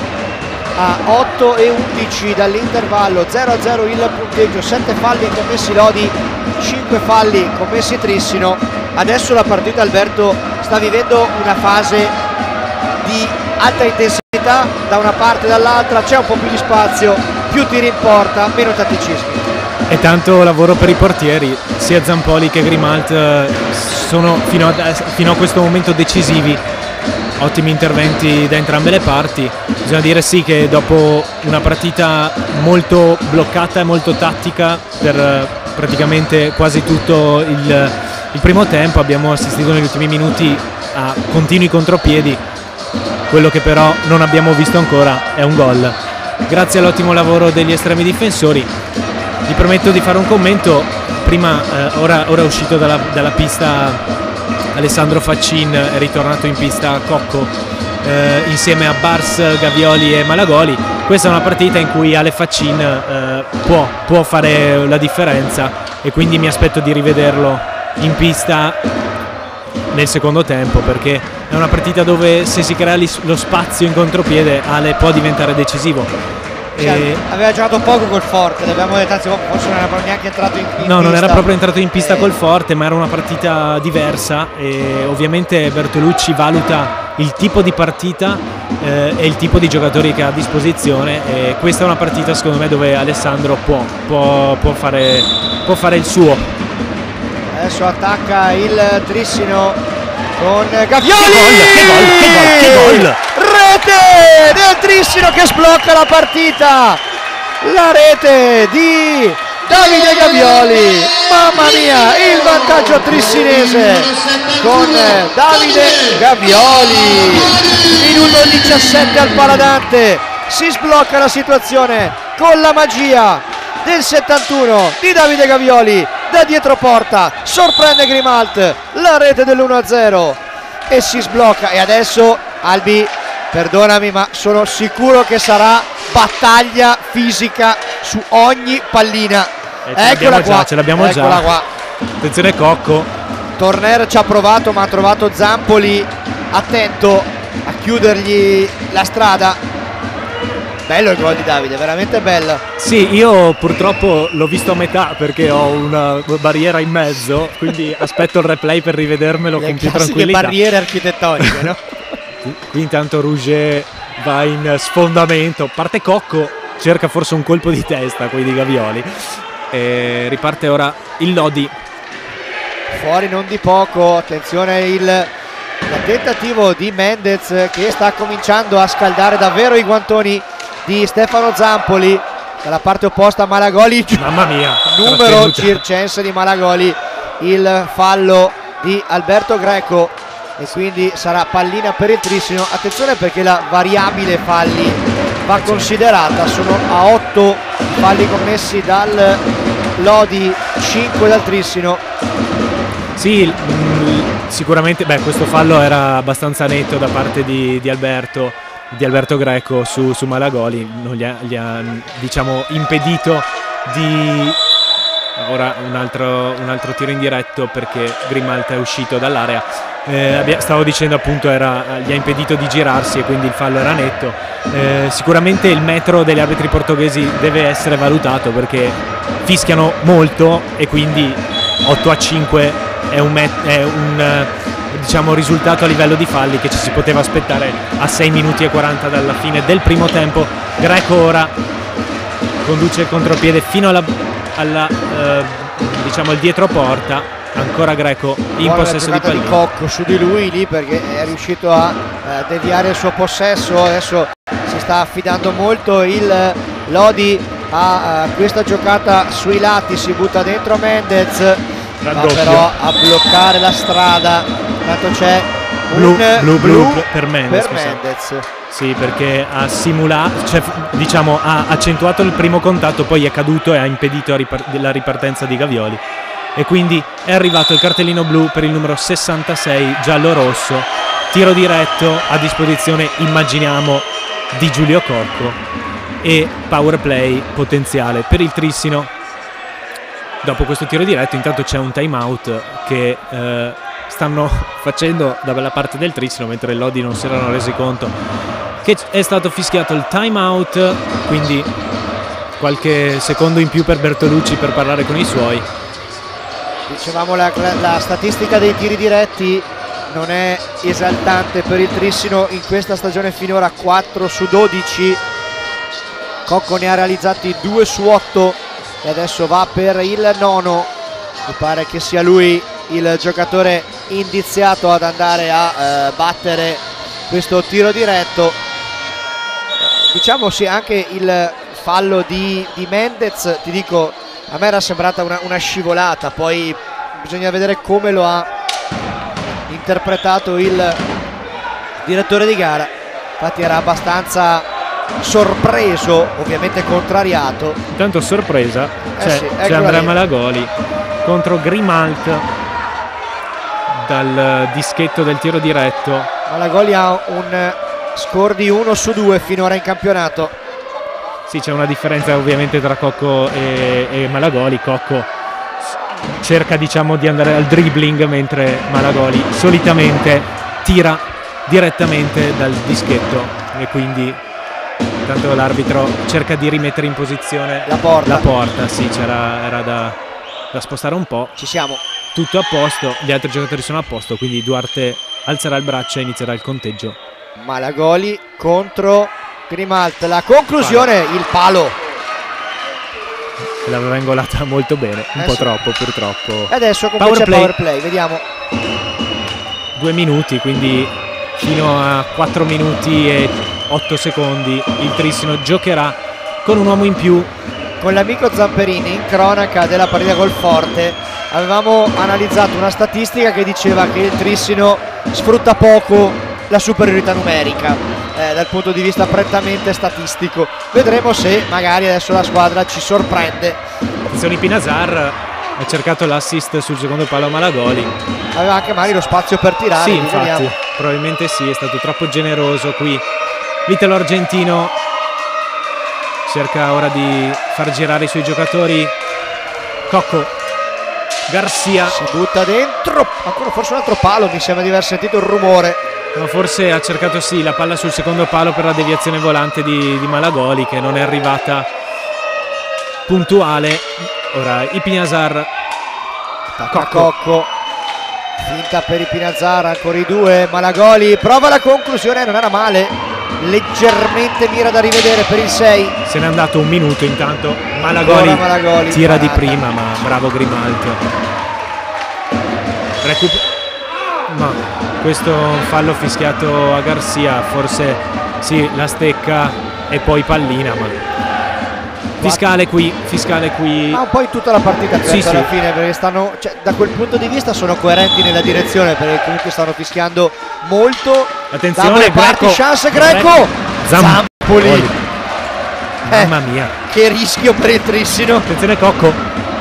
a otto e undici dall'intervallo, zero a zero il punteggio. Sette falli commessi Lodi, cinque falli commessi Trissino. Adesso la partita, Alberto, sta vivendo una fase di alta intensità da una parte e dall'altra, c'è un po' più di spazio, più tiri in porta, meno tatticismi. E tanto lavoro per i portieri, sia Zampoli che Grimalt sono fino a, fino a questo momento decisivi. Ottimi interventi da entrambe le parti. Bisogna dire sì che dopo una partita molto bloccata e molto tattica per praticamente quasi tutto il, il primo tempo, abbiamo assistito negli ultimi minuti a continui contropiedi. Quello che però non abbiamo visto ancora è un gol. Grazie all'ottimo lavoro degli estremi difensori. Vi prometto di fare un commento. Prima, eh, ora, ora è uscito dalla, dalla pista Alessandro Faccin, è ritornato in pista Cocco eh, insieme a Bars, Gavioli e Malagoli. Questa è una partita in cui Ale Faccin eh, può, può fare la differenza e quindi mi aspetto di rivederlo in pista nel secondo tempo, perché è una partita dove se si crea lo spazio in contropiede Ale può diventare decisivo. Cioè, e... aveva giocato poco col Forte, l'abbiamo detto, anzi forse non era proprio neanche entrato in, in no, pista. No, non era proprio entrato in pista e... col Forte, ma era una partita diversa e ovviamente Bertolucci valuta il tipo di partita eh, e il tipo di giocatori che ha a disposizione, e questa è una partita secondo me dove Alessandro può, può, può, fare, può fare il suo. Adesso attacca il Trissino con Gavioli. Che gol, che gol, che gol, che gol! Rete del Trissino che sblocca la partita. La rete di Davide Gavioli. Mamma mia, il vantaggio trissinese con Davide Gavioli. Minuto diciassette al Paladante, si sblocca la situazione con la magia del settantuno di Davide Gavioli da dietro porta, sorprende Grimalt, la rete dell'uno a zero e si sblocca. E adesso Albi, perdonami, ma sono sicuro che sarà battaglia fisica su ogni pallina. Eh, Eccola qua, già, ce l'abbiamo già. Qua. Attenzione Cocco. Torner ci ha provato, ma ha trovato Zampoli attento a chiudergli la strada. Bello il gol di Davide, veramente bello. Sì, io purtroppo l'ho visto a metà perché ho una barriera in mezzo, quindi aspetto il replay per rivedermelo. Le con più tranquillità. Barriere architettoniche, no? Qui intanto Rouget va in sfondamento, parte Cocco, cerca forse un colpo di testa qui di Gavioli e riparte ora il Lodi. Fuori non di poco, attenzione il, il tentativo di Mendez che sta cominciando a scaldare davvero i guantoni di Stefano Zampoli. Dalla parte opposta Malagoli, mamma mia, numero circense di Malagoli, il fallo di Alberto Greco e quindi sarà pallina per il Trissino. Attenzione perché la variabile falli va considerata, sono a otto falli commessi dal Lodi, cinque dal Trissino. Sì, mh, sicuramente beh, questo fallo era abbastanza netto da parte di, di Alberto di Alberto Greco su, su Malagoli, non gli ha, gli ha diciamo impedito di ora un altro, un altro tiro indiretto perché Grimalt è uscito dall'area. Eh, stavo dicendo appunto era, gli ha impedito di girarsi e quindi il fallo era netto. Eh, sicuramente il metro degli arbitri portoghesi deve essere valutato perché fischiano molto e quindi otto a cinque è un, met- è un diciamo risultato a livello di falli che ci si poteva aspettare a sei minuti e quaranta dalla fine del primo tempo. Greco ora conduce il contropiede fino alla, alla eh, diciamo il dietro porta, ancora Greco in buona possesso di pallina di Cocco su di lui lì perché è riuscito a eh, deviare il suo possesso. Adesso si sta affidando molto il Lodi a uh, questa giocata sui lati, si butta dentro Mendez, va però a bloccare la strada. Tanto c'è un blu, blu, blu, blu per Mendez, per Mendez. Sì, perché ha simulato, cioè, diciamo ha accentuato il primo contatto, poi è caduto e ha impedito la ripartenza di Gavioli e quindi è arrivato il cartellino blu per il numero sessantasei giallo-rosso. Tiro diretto a disposizione, immaginiamo, di Giulio Cocco e power play potenziale per il Trissino. Dopo questo tiro diretto intanto c'è un time out che eh, stanno facendo dalla parte del Trissino, mentre il Lodi non si erano resi conto che è stato fischiato il time out, quindi qualche secondo in più per Bertolucci per parlare con i suoi. Dicevamo la, la, la statistica dei tiri diretti non è esaltante per il Trissino in questa stagione finora, quattro su dodici. Cocco ne ha realizzati due su otto e adesso va per il nono. Mi pare che sia lui il giocatore indiziato ad andare a eh, battere questo tiro diretto. Diciamo sì, anche il fallo di, di Mendez, ti dico, a me era sembrata una, una scivolata, poi bisogna vedere come lo ha interpretato il direttore di gara. Infatti era abbastanza sorpreso, ovviamente contrariato. Intanto sorpresa, eh c'è, sì, c'è Andrea Malagoli contro Grimalt dal dischetto del tiro diretto. Malagoli ha un score di uno su due finora in campionato. Sì, c'è una differenza ovviamente tra Cocco e, e Malagoli. Cocco cerca diciamo di andare al dribbling, mentre Malagoli solitamente tira direttamente dal dischetto e quindi intanto l'arbitro cerca di rimettere in posizione la porta, la porta. Sì, c'era, era da, da spostare un po'. Ci siamo. Tutto a posto, gli altri giocatori sono a posto, quindi Duarte alzerà il braccio e inizierà il conteggio. Malagoli contro Grimalt, la conclusione, palo. Il palo. L'aveva ingolata molto bene, un eh po' sì. troppo purtroppo. E adesso come power c'è play. power play, vediamo. Due minuti, quindi fino a quattro minuti e otto secondi il Trissino giocherà con un uomo in più con l'amico Zamperini in cronaca della partita col Forte avevamo analizzato una statistica che diceva che il Trissino sfrutta poco la superiorità numerica eh, dal punto di vista prettamente statistico. Vedremo se magari adesso la squadra ci sorprende. Attenzione, Pinazar ha cercato l'assist sul secondo palo a Malagoli. Aveva anche magari lo spazio per tirare. Sì, infatti, vediamo. Probabilmente sì, è stato troppo generoso qui. L'italo argentino cerca ora di far girare i suoi giocatori. Cocco, Garcia si butta dentro, ancora forse un altro palo, mi sembra di aver sentito il rumore. No, forse ha cercato sì la palla sul secondo palo per la deviazione volante di, di Malagoli, che non è arrivata puntuale. Ora i Pinazar, Cocco. Cocco, finta per i Pinazar, ancora i due. Malagoli prova la conclusione, non era male, leggermente mira da rivedere per il sei. Se n'è andato un minuto intanto. Malagoli, Malagoli tira parata di prima, ma bravo Grimaldo. Recup- ma questo fallo fischiato a Garcia, forse sì, la stecca e poi pallina, ma fiscale qui, fiscale qui. Ma un po' in tutta la partita sì, alla sì. fine, perché stanno, cioè, da quel punto di vista sono coerenti nella direzione, perché comunque stanno fischiando molto. Attenzione, parti, chance Greco, Zampoli. Zampoli. Eh, Mamma mia, che rischio per il Trissino. Attenzione Cocco.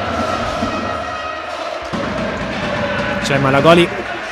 C'è Malagoli.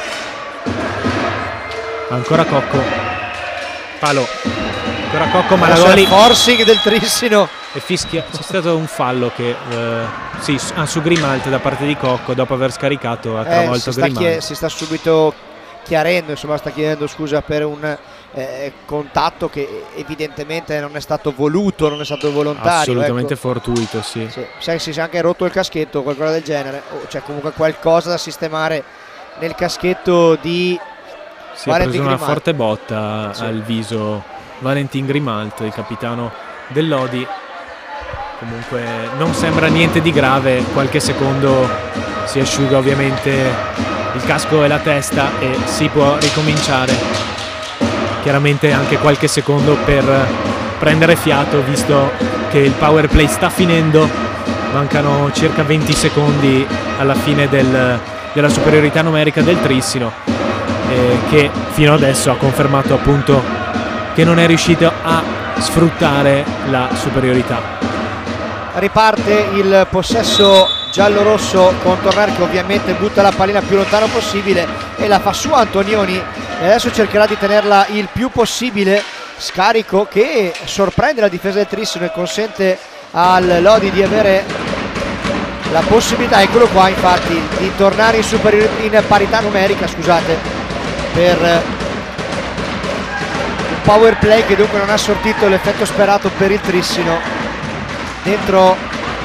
Ancora Cocco. Palo. Ancora Cocco, Malagoli. Forcing del Trissino. E fischia. C'è stato un fallo che eh, sì, ah, su Grimaldo da parte di Cocco, dopo aver scaricato ha travolto eh, si, sta Grimaldo. si sta subito chiarendo, insomma sta chiedendo scusa per un eh, contatto che evidentemente non è stato voluto, non è stato volontario. Assolutamente ecco. Fortuito, sì. Sì, sai, si è anche rotto il caschetto o qualcosa del genere, o c'è comunque qualcosa da sistemare nel caschetto di Si è Valentin preso una Grimaldo. forte botta Sì. al viso Valentin Grimaldo, il capitano del Lodi. Comunque non sembra niente di grave, qualche secondo si asciuga ovviamente il casco e la testa e si può ricominciare. Chiaramente anche qualche secondo per prendere fiato, visto che il power play sta finendo, mancano circa venti secondi alla fine del, della superiorità numerica del Trissino, eh, che fino adesso ha confermato appunto che non è riuscito a sfruttare la superiorità. Riparte il possesso giallo-rosso con Torner, che ovviamente butta la pallina più lontano possibile e la fa su Antonioni, e adesso cercherà di tenerla il più possibile. Scarico che sorprende la difesa del Trissino e consente al Lodi di avere la possibilità, eccolo qua infatti, di tornare in, superior- in parità numerica, scusate, per un power play che dunque non ha sortito l'effetto sperato per il Trissino. Dentro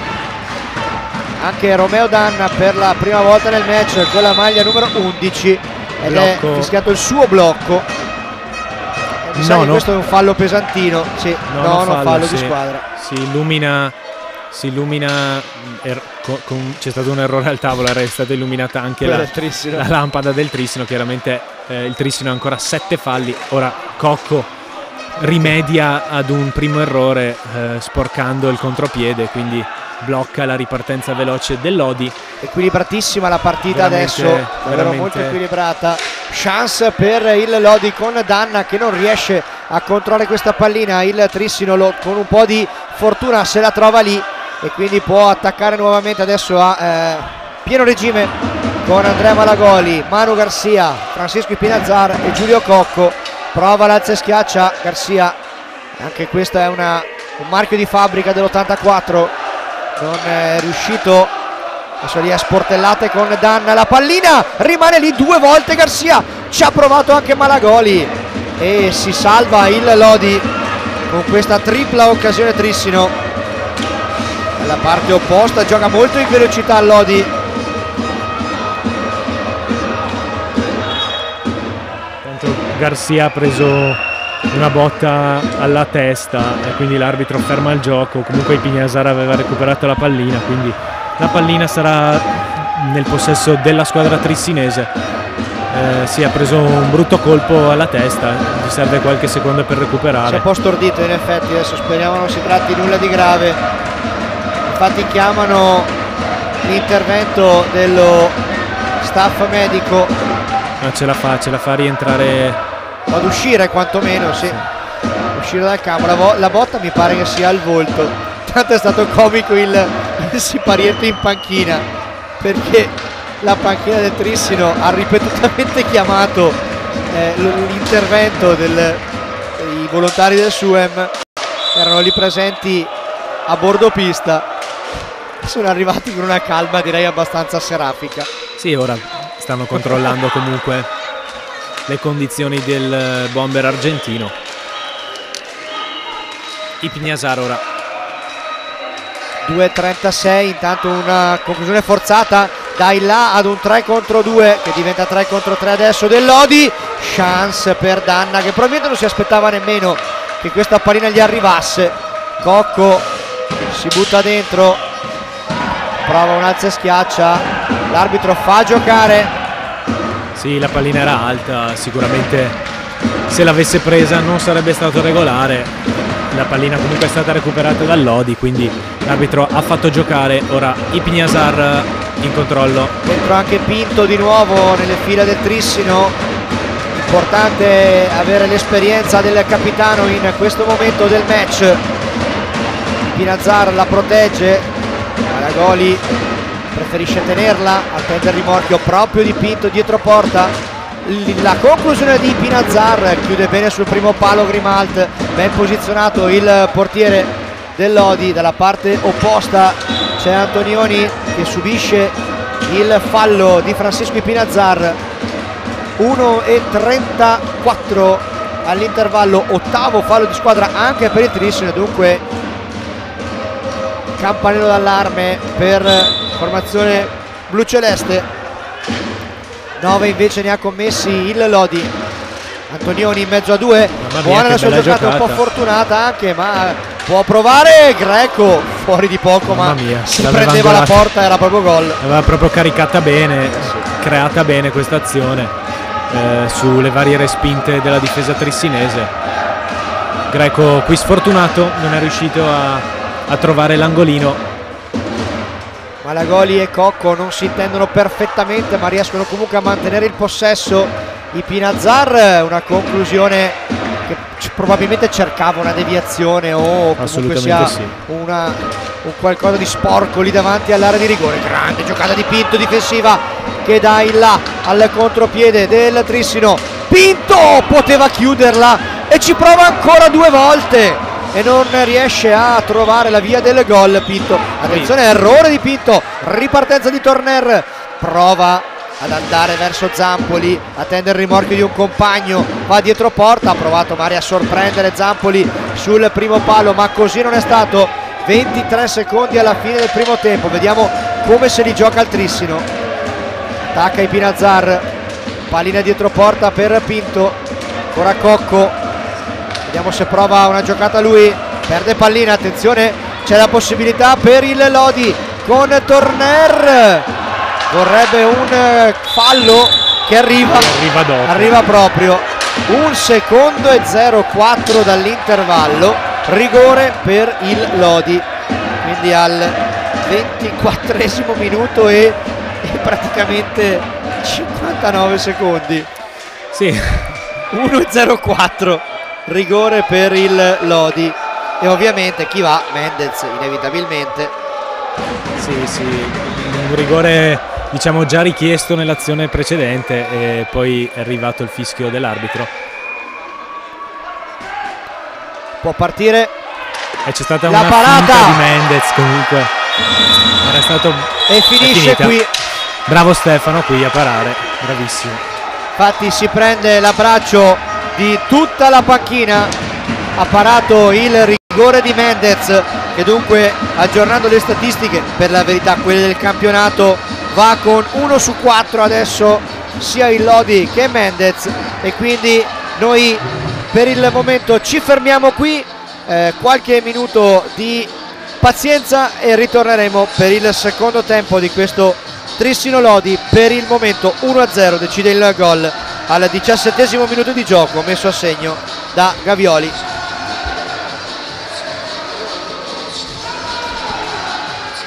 anche Romeo Danna per la prima volta nel match con la maglia numero undici ed Blocco. è fischiato il suo blocco. E mi sa No, che no. questo è un fallo pesantino. Sì, No, no, no, no, fallo, fallo sì. di squadra. Si illumina, si illumina er, con, con, c'è stato un errore al tavolo, era stata illuminata anche Quella la, del Trissino. la lampada del Trissino. Chiaramente eh, il Trissino ha ancora sette falli. Ora Cocco rimedia ad un primo errore eh, sporcando il contropiede, quindi blocca la ripartenza veloce del Lodi. Equilibratissima la partita Veramente, adesso, davvero veramente. molto equilibrata. Chance per il Lodi con Danna che non riesce a controllare questa pallina. Il Trissino lo, con un po' di fortuna se la trova lì e quindi può attaccare nuovamente adesso a eh, pieno regime con Andrea Malagoli, Manu Garcia, Francisco Pinazar e Giulio Cocco. Prova l'alza e schiaccia Garcia, anche questo è una, un marchio di fabbrica dell'ottantaquattro, non è riuscito, adesso lì a sportellate con Danna, la pallina rimane lì due volte Garcia, ci ha provato anche Malagoli e si salva il Lodi con questa tripla occasione Trissino. Dalla parte opposta gioca molto in velocità il Lodi. Garcia ha preso una botta alla testa e quindi l'arbitro ferma il gioco. Comunque il Pinazar aveva recuperato la pallina, quindi la pallina sarà nel possesso della squadra trissinese. Eh, si è preso un brutto colpo alla testa, gli serve qualche secondo per Si è recuperare. un po' stordito in effetti, adesso speriamo non si tratti di nulla di grave. infatti chiamano l'intervento dello staff medico. Ma ce la fa, ce la fa rientrare, ad uscire quantomeno, sì, uscire dal campo. La, vo- la botta mi pare che sia al volto, tanto è stato comico il, il siparietto in panchina, perché la panchina del Trissino ha ripetutamente chiamato eh, l'intervento del, dei volontari del S U E M, erano lì presenti a bordo pista, sono arrivati con una calma direi abbastanza serafica. Sì, ora stanno controllando comunque le condizioni del bomber argentino. Ipignazar ora. due e trentasei, intanto una conclusione forzata dai là ad un tre contro due che diventa tre contro tre adesso del Lodi. Chance per Danna, che probabilmente non si aspettava nemmeno che questa pallina gli arrivasse. Cocco si butta dentro, prova un alza e schiaccia, l'arbitro fa giocare. Sì, la pallina era alta, sicuramente se l'avesse presa non sarebbe stato regolare. La pallina comunque è stata recuperata dal Lodi, quindi l'arbitro ha fatto giocare. Ora Ipignazar in controllo. Dentro anche Pinto di nuovo nelle fila del Trissino. Importante avere l'esperienza del capitano in questo momento del match. Ipignazar la protegge, Malagoli preferisce tenerla, attende il rimorchio proprio di Pinto dietro porta. La conclusione di Ipignazar, chiude bene sul primo palo Grimalt, ben posizionato il portiere del Lodi. Dalla parte opposta c'è Antonioni che subisce il fallo di Francisco Ipignazar. uno e trentaquattro all'intervallo, ottavo fallo di squadra anche per il Trissino, dunque campanello d'allarme per formazione bluceleste. nove invece ne ha commessi il Lodi. Antonioni in mezzo a due, mia, buona la sua giocata, giocata, un po' fortunata anche, ma può provare. Greco fuori di poco, Mamma ma mia, si l'aveva prendeva la angolata. porta, era proprio gol. Aveva proprio caricata bene, creata bene questa azione eh, sulle varie respinte della difesa trissinese. Greco qui sfortunato, non è riuscito a, a trovare l'angolino. Malagoli e Cocco non si intendono perfettamente, ma riescono comunque a mantenere il possesso. Ipignazar, una conclusione che probabilmente cercava una deviazione o comunque sia sì. una, un qualcosa di sporco lì davanti all'area di rigore. Grande giocata di Pinto difensiva che dà in là al contropiede del Trissino. Pinto poteva chiuderla e ci prova ancora due volte e non riesce a trovare la via del gol. Pinto, attenzione, errore di Pinto, ripartenza di Torner, prova ad andare verso Zampoli, attende il rimorchio di un compagno, va dietro porta, ha provato magari a sorprendere Zampoli sul primo palo, ma così non è stato. Ventitré secondi alla fine del primo tempo, vediamo come se li gioca il Trissino. Attacca Ipignazar, pallina dietro porta per Pinto, ancora Cocco, vediamo se prova una giocata lui, perde pallina, attenzione, c'è la possibilità per il Lodi con Torner, vorrebbe un fallo che arriva, Arriva dopo. arriva proprio un secondo e zero quattro dall'intervallo, rigore per il Lodi, quindi al ventiquattresimo minuto e, e praticamente cinquantanove secondi. Sì, uno e zero quattro, rigore per il Lodi e ovviamente chi va? Mendez inevitabilmente. sì, sì, un rigore diciamo già richiesto nell'azione precedente e poi è arrivato il fischio dell'arbitro. Può partire E c'è stata la una parata finta di Mendez comunque. Era stato e finisce finita. qui. Bravo Stefano qui a parare, bravissimo. Infatti si prende l'abbraccio di tutta la panchina, ha parato il rigore di Mendez che dunque, aggiornando le statistiche, per la verità quelle del campionato, va con uno su quattro adesso sia il Lodi che Mendez, e quindi noi per il momento ci fermiamo qui, eh, qualche minuto di pazienza e ritorneremo per il secondo tempo di questo Trissino Lodi. Per il momento uno a zero, decide il gol al diciassettesimo minuto di gioco, messo a segno da Gavioli.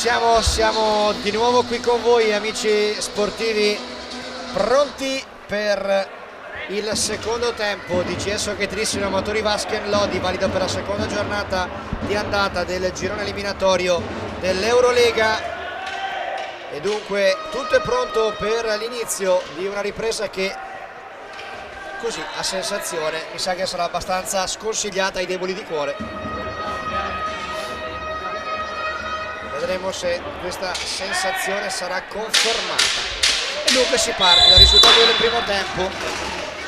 siamo, siamo di nuovo qui con voi, amici sportivi, pronti per il secondo tempo di C S Hockey Trissino Amatori Vasken Lodi, valido per la seconda giornata di andata del girone eliminatorio dell'Eurolega. E dunque tutto è pronto per l'inizio di una ripresa che, così a sensazione, mi sa che sarà abbastanza sconsigliata ai deboli di cuore. Vedremo se questa sensazione sarà confermata. E dunque si parte dal risultato del primo tempo.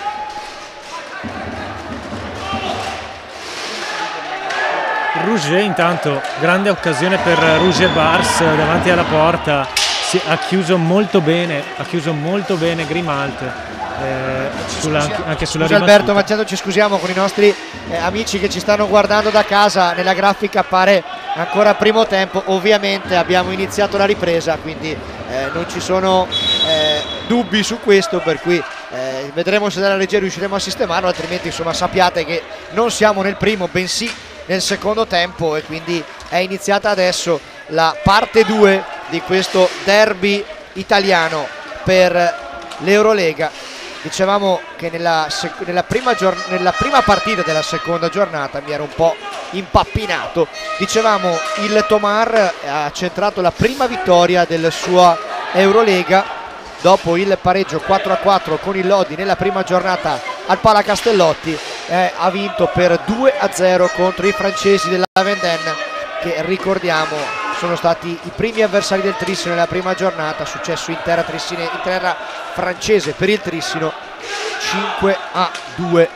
Rouget intanto, grande occasione per Rouget Bars davanti alla porta, si, ha chiuso molto bene, ha chiuso molto bene Grimalt. Eh, sulla, anche sulla Scusa Alberto Macciato, ci scusiamo con i nostri eh, amici che ci stanno guardando da casa. Nella grafica appare ancora primo tempo, ovviamente abbiamo iniziato la ripresa, quindi eh, non ci sono eh, dubbi su questo, per cui eh, vedremo se dalla regia riusciremo a sistemarlo, altrimenti insomma sappiate che non siamo nel primo bensì nel secondo tempo, e quindi è iniziata adesso la parte due di questo derby italiano per l'Eurolega. Dicevamo che nella, nella, prima nella prima partita della seconda giornata mi ero un po' impappinato. Dicevamo il Tomar ha centrato la prima vittoria della sua Eurolega dopo il pareggio quattro a quattro con il Lodi nella prima giornata al Pala Castellotti. Eh, ha vinto per due a zero contro i francesi della Vendenne, che ricordiamo sono stati i primi avversari del Trissino nella prima giornata. Successo in terra, trissine, in terra francese per il Trissino cinque a due.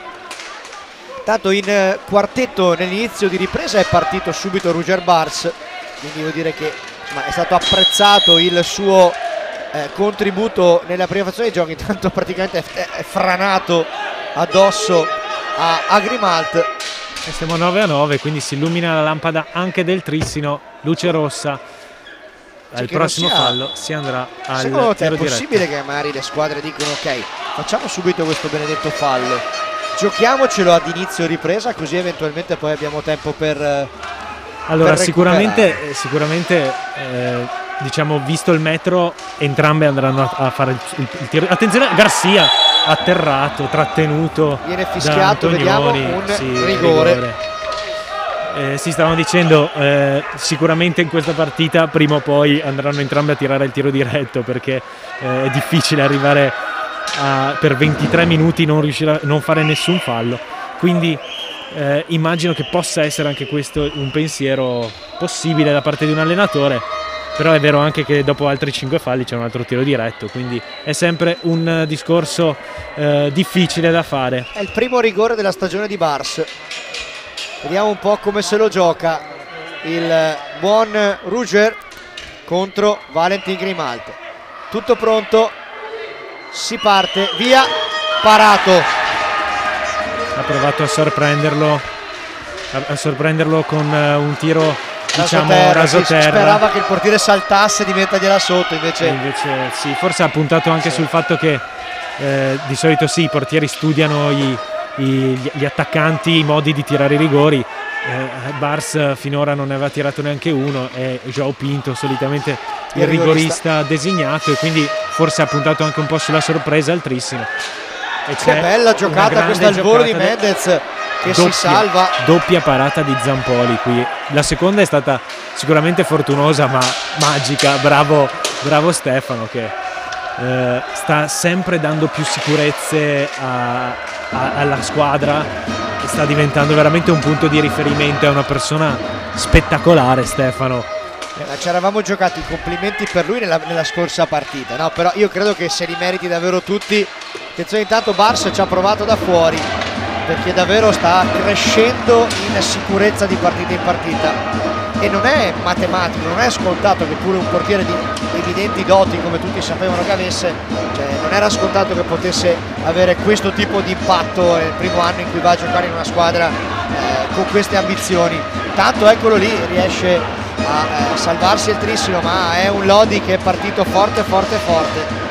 Tanto in eh, quartetto nell'inizio di ripresa è partito subito Rouget Bars, quindi devo dire che insomma, è stato apprezzato il suo eh, contributo nella prima fazione di gioco. Intanto praticamente è, è franato addosso a, a Grimalt. E siamo nove a nove, quindi si illumina la lampada anche del Trissino, luce rossa. Al prossimo sia, fallo si andrà al secondo te è tiro possibile diretto. che magari le squadre dicono ok, facciamo subito questo benedetto fallo, giochiamocelo ad inizio ripresa, così eventualmente poi abbiamo tempo per allora per sicuramente sicuramente eh, diciamo, visto il metro, entrambe andranno a, a fare il, il, il tiro. Attenzione, Garcia atterrato, trattenuto, viene fischiato, vediamo un sì, rigore, rigore. Eh, si stavano dicendo eh, sicuramente in questa partita prima o poi andranno entrambi a tirare il tiro diretto, perché eh, è difficile arrivare a, per ventitré minuti non riuscire a non fare nessun fallo, quindi eh, immagino che possa essere anche questo un pensiero possibile da parte di un allenatore. Però è vero anche che dopo altri cinque falli c'è un altro tiro diretto, quindi è sempre un discorso eh, difficile da fare. È il primo rigore della stagione di Bars. Vediamo un po' come se lo gioca il buon Rouget contro Valentin Grimalt. Tutto pronto, si parte, via, parato. Ha provato a sorprenderlo, a, a sorprenderlo con uh, un tiro, diciamo, rasoterra, rasoterra. Sì, sperava che il portiere saltasse di mettergliela sotto, invece... invece sì, forse ha puntato anche sì. sul fatto che eh, di solito sì, i portieri studiano i, i, gli attaccanti, i modi di tirare i rigori. eh, Bars finora non ne aveva tirato neanche uno, è João Pinto solitamente il, il rigorista. rigorista designato, e quindi forse ha puntato anche un po' sulla sorpresa al Trissino. E che bella giocata questa al volo di Mendez, che doppia, si salva. Doppia parata di Zampoli qui. La seconda è stata sicuramente fortunosa, ma magica. Bravo, bravo Stefano, che eh, sta sempre dando più sicurezze a, a, alla squadra, e sta diventando veramente un punto di riferimento. È una persona spettacolare, Stefano. Eh, ci eravamo giocati, complimenti per lui nella, nella scorsa partita, no? Però io credo che se li meriti davvero tutti. Attenzione, intanto Bars ci ha provato da fuori, perché davvero sta crescendo in sicurezza di partita in partita, e non è matematico, non è scontato che pure un portiere di evidenti doti, come tutti sapevano che avesse, cioè non era scontato che potesse avere questo tipo di impatto nel primo anno in cui va a giocare in una squadra eh, con queste ambizioni. Tanto eccolo lì, riesce a eh, salvarsi il Trissino, ma è un Lodi che è partito forte forte forte.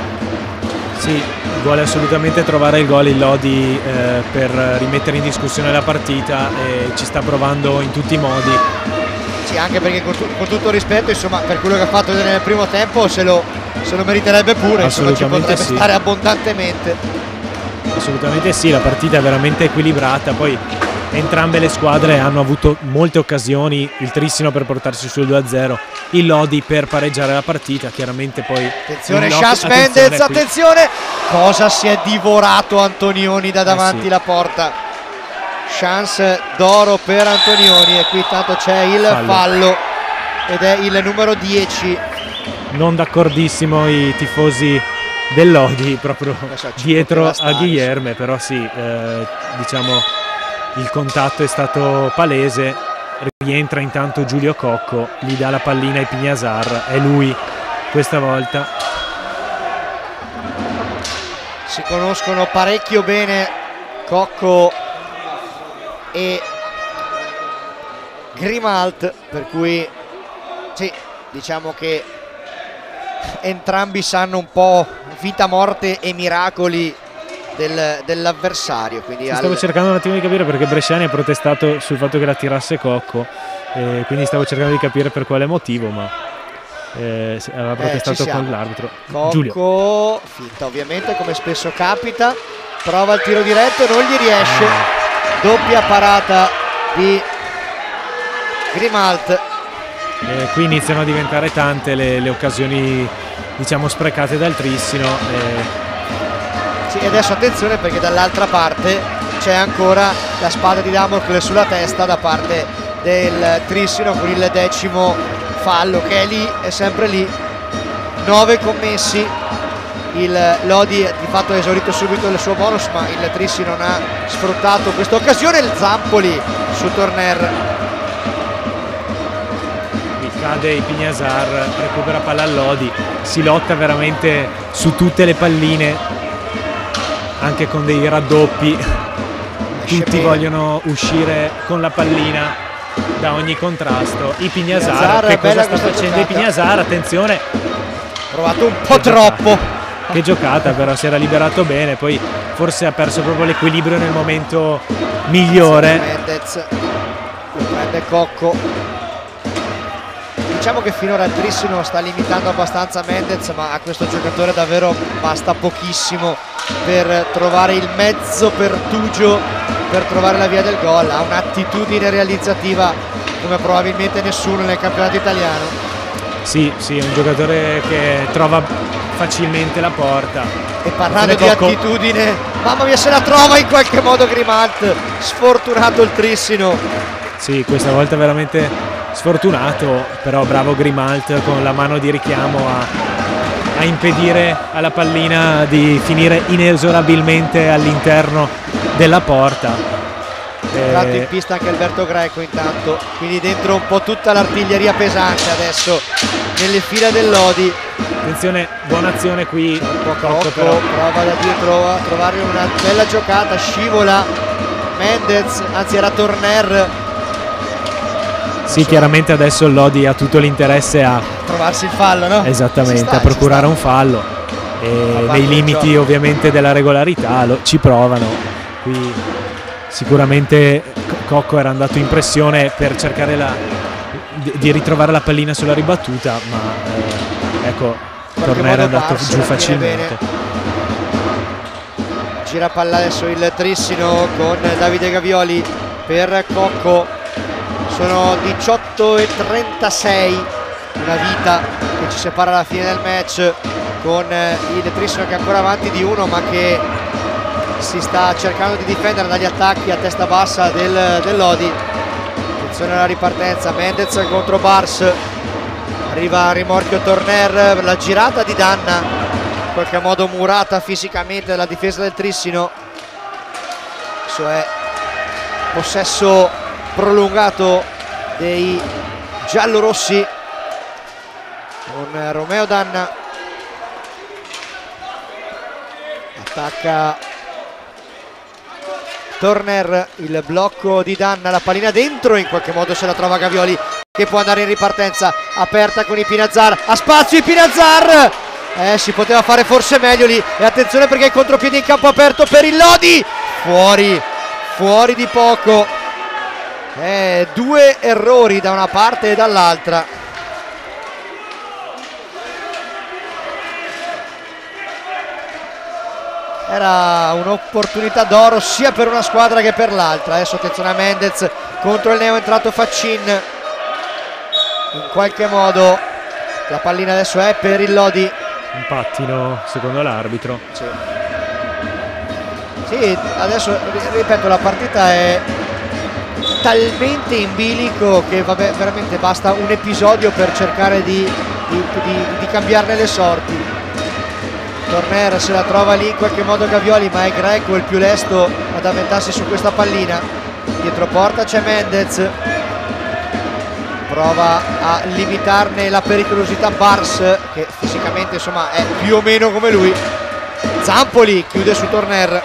Sì, vuole assolutamente trovare il gol il Lodi eh, per rimettere in discussione la partita, e ci sta provando in tutti i modi. Sì, anche perché con, tu, con tutto rispetto, insomma, per quello che ha fatto nel primo tempo se lo, se lo meriterebbe pure, insomma, ci potrebbe sì. stare abbondantemente. Assolutamente sì, la partita è veramente equilibrata, poi entrambe le squadre hanno avuto molte occasioni, il Trissino per portarsi sul due a zero, il Lodi per pareggiare la partita, chiaramente poi... Attenzione Chance Mendez, attenzione! Cosa si è divorato Antonioni da davanti eh sì. la porta? Chance d'oro per Antonioni e qui tanto c'è il fallo. fallo ed è il numero dieci. Non d'accordissimo i tifosi del Lodi proprio so, dietro a Guilherme, però sì, eh, diciamo... il contatto è stato palese, rientra intanto Giulio Cocco, gli dà la pallina ai Pignasar, è lui questa volta. Si conoscono parecchio bene Cocco e Grimalt, per cui sì, diciamo che entrambi sanno un po' vita, morte e miracoli Del, dell'avversario. Quindi al... stavo cercando un attimo di capire perché Bresciani ha protestato sul fatto che la tirasse Cocco, eh, quindi stavo cercando di capire per quale motivo, ma eh, aveva protestato eh, con l'arbitro. Cocco Giulio. finta ovviamente, come spesso capita, prova il tiro diretto, non gli riesce, ah. doppia parata di Grimalt. Eh, qui iniziano a diventare tante le, le occasioni, diciamo, sprecate dal Trissino. Eh, Sì, e adesso attenzione perché dall'altra parte c'è ancora la spada di Damocle sulla testa da parte del Trissino con il decimo fallo che è lì, è sempre lì. Nove commessi, il Lodi di fatto ha esaurito subito il suo bonus, ma il Trissino non ha sfruttato questa occasione. Il Zampoli su Torner. Qui cade il Pignasar, recupera palla al Lodi, si lotta veramente su tutte le palline, anche con dei raddoppi, tutti bene. Vogliono uscire con la pallina da ogni contrasto. I Pignasar, Pignasar che cosa sta facendo? I Pignasar, attenzione, provato un po' troppo, che giocata, però si era liberato bene, poi forse ha perso proprio l'equilibrio nel momento migliore. Mendez prende Cocco. Diciamo che finora il Trissino sta limitando abbastanza Mendez, ma a questo giocatore davvero basta pochissimo per trovare il mezzo pertugio, per trovare la via del gol. Ha un'attitudine realizzativa come probabilmente nessuno nel campionato italiano. Sì, sì, è un giocatore che trova facilmente la porta. E parlando di Cocco... attitudine, mamma mia se la trova in qualche modo Grimalt, sfortunato il Trissino. Sì, questa volta veramente sfortunato, però bravo Grimalt con la mano di richiamo a, a impedire alla pallina di finire inesorabilmente all'interno della porta. Entrato in pista anche Alberto Greco intanto, quindi dentro un po' tutta l'artiglieria pesante adesso nelle fila del Lodi. Attenzione, buona azione qui, un po' Cocco, però prova da dietro a trovare una bella giocata, scivola Mendez, anzi era Torner. Sì, chiaramente adesso il Lodi ha tutto l'interesse a trovarsi il fallo, no? Esattamente, sta, a procurare un fallo e nei limiti ovviamente della regolarità lo, ci provano. Qui sicuramente Cocco era andato in pressione per cercare la, di, di ritrovare la pallina sulla ribattuta, ma eh, ecco, Torner è andato giù facilmente. Gira palla adesso il Trissino con Davide Gavioli per Cocco. Sono diciotto e trentasei, una vita che ci separa alla fine del match, con il Trissino che è ancora avanti di uno ma che si sta cercando di difendere dagli attacchi a testa bassa del, del Lodi. Attenzione alla ripartenza, Mendez contro Bars, arriva a rimorchio Torner, la girata di Danna in qualche modo murata fisicamente dalla difesa del Trissino. Questo è possesso prolungato dei giallorossi con Romeo Danna, attacca Torner, il blocco di Danna, la pallina dentro, in qualche modo se la trova Gavioli che può andare in ripartenza, aperta con i Pinazzar, a spazio i Pinazzar, eh, si poteva fare forse meglio lì, e attenzione perché il contropiede in campo aperto per il Lodi, fuori, fuori di poco. Eh, due errori da una parte e dall'altra. Era un'opportunità d'oro sia per una squadra che per l'altra. Adesso attenzione a Mendez contro il neo entrato Faccin. In qualche modo la pallina adesso è per il Lodi. Un pattino secondo l'arbitro. Sì. Sì, adesso ripeto, la partita è talmente in bilico che vabbè, veramente basta un episodio per cercare di, di, di, di cambiarne le sorti. Torner se la trova lì in qualche modo Gavioli, ma è Greco il più lesto ad avventarsi su questa pallina. Dietro porta c'è Mendez, prova a limitarne la pericolosità Bars, che fisicamente insomma è più o meno come lui. Zampoli chiude su Torner.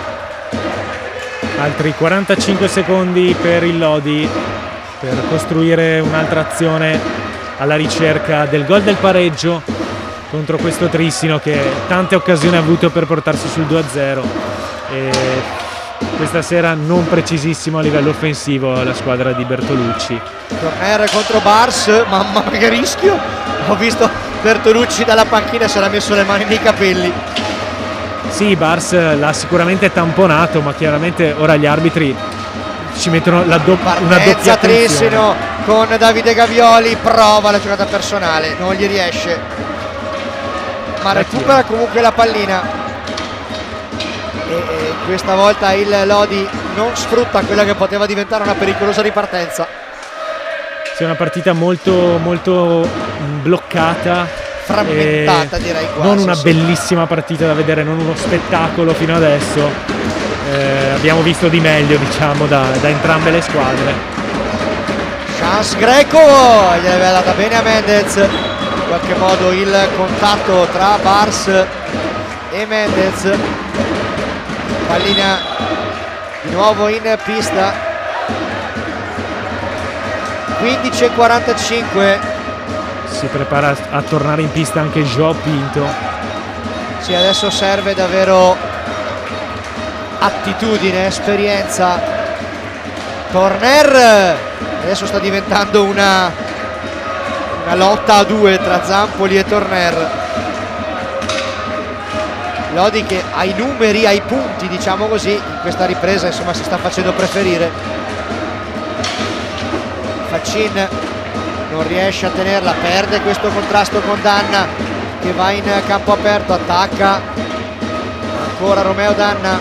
Altri quarantacinque secondi per il Lodi per costruire un'altra azione alla ricerca del gol del pareggio contro questo Trissino che tante occasioni ha avuto per portarsi sul due a zero, e questa sera non precisissimo a livello offensivo la squadra di Bertolucci. Torner contro Bars, mamma mia che rischio, ho visto Bertolucci dalla panchina, si era messo le mani nei capelli. Sì, Bars l'ha sicuramente tamponato, ma chiaramente ora gli arbitri ci mettono la do una doppia attenzione. Trissino con Davide Gavioli, prova la giocata personale, non gli riesce, ma recupera comunque la pallina e, e questa volta il Lodi non sfrutta quella che poteva diventare una pericolosa ripartenza. Sì, è una partita molto molto bloccata, frammentata, direi quasi. Non una sì. bellissima partita da vedere, non uno spettacolo fino adesso. Eh, abbiamo visto di meglio, diciamo, da, da entrambe le squadre. Chance Greco, gliel'aveva data bene a Mendez. In qualche modo il contatto tra Bars e Mendez. Pallina di nuovo in pista. quindici e quarantacinque. Si prepara a tornare in pista anche Joao Pinto. Sì, adesso serve davvero attitudine, esperienza. Torner adesso sta diventando una una lotta a due tra Zampoli e Torner. Lodi che ai numeri, ai punti, diciamo così, in questa ripresa insomma si sta facendo preferire. Faccin non riesce a tenerla, perde questo contrasto con Danna che va in campo aperto, attacca ancora Romeo Danna,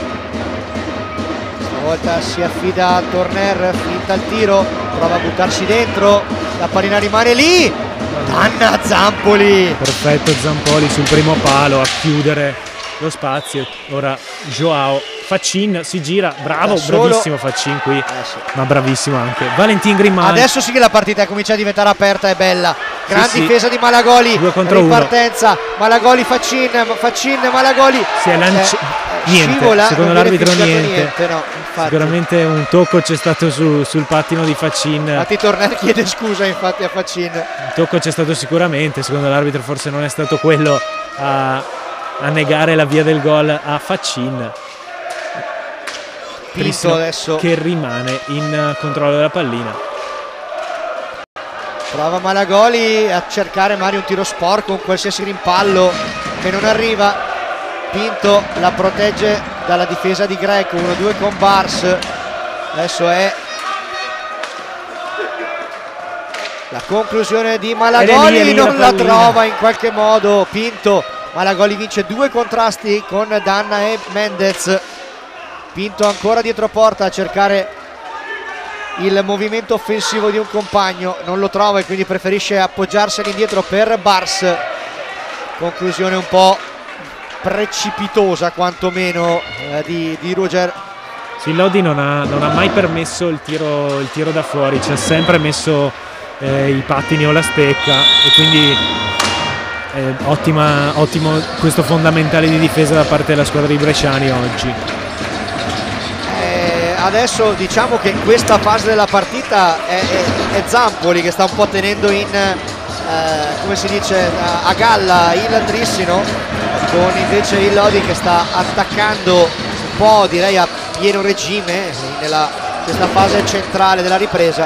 stavolta si affida a Torner, finta il tiro, prova a buttarsi dentro, la pallina rimane lì, Danna, Zampoli, perfetto Zampoli sul primo palo a chiudere lo spazio. Ora Joao Faccin si gira, bravo, bravissimo Faccin qui, eh sì. Ma bravissimo anche Valentin Grimal. Adesso sì che la partita comincia a diventare aperta e bella. Gran sì, difesa sì. di Malagoli, due contro ripartenza, uno. Malagoli Faccin, Faccin Malagoli. Si è lanciato, eh, niente, scivola, secondo l'arbitro niente. niente no, Sicuramente un tocco c'è stato su, sul pattino di Faccin. Infatti Torner chiede scusa infatti a Faccin. Un tocco c'è stato sicuramente, secondo l'arbitro forse non è stato quello a, a negare la via del gol a Faccin. Pinto adesso che rimane in controllo della pallina. Prova Malagoli a cercare magari un tiro sporco, un qualsiasi rimpallo che non arriva. Pinto la protegge dalla difesa di Greco, uno due con Bars. Adesso è la conclusione di Malagoli, lì, non la, la trova in qualche modo Pinto. Malagoli vince due contrasti con Danna e Mendez. Pinto ancora dietro porta a cercare il movimento offensivo di un compagno, non lo trova e quindi preferisce appoggiarsi all'indietro per Bars. Conclusione un po' precipitosa quantomeno eh, di, di Ruger. Sì, Lodi non ha, non ha mai permesso il tiro, il tiro da fuori, ci ha sempre messo eh, i pattini o la stecca, e quindi eh, ottima, ottimo questo fondamentale di difesa da parte della squadra di Bresciani oggi. Adesso diciamo che questa fase della partita è, è, è Zampoli che sta un po' tenendo in eh, come si dice a galla il Trissino, con invece il Lodi che sta attaccando un po', direi a pieno regime nella questa fase centrale della ripresa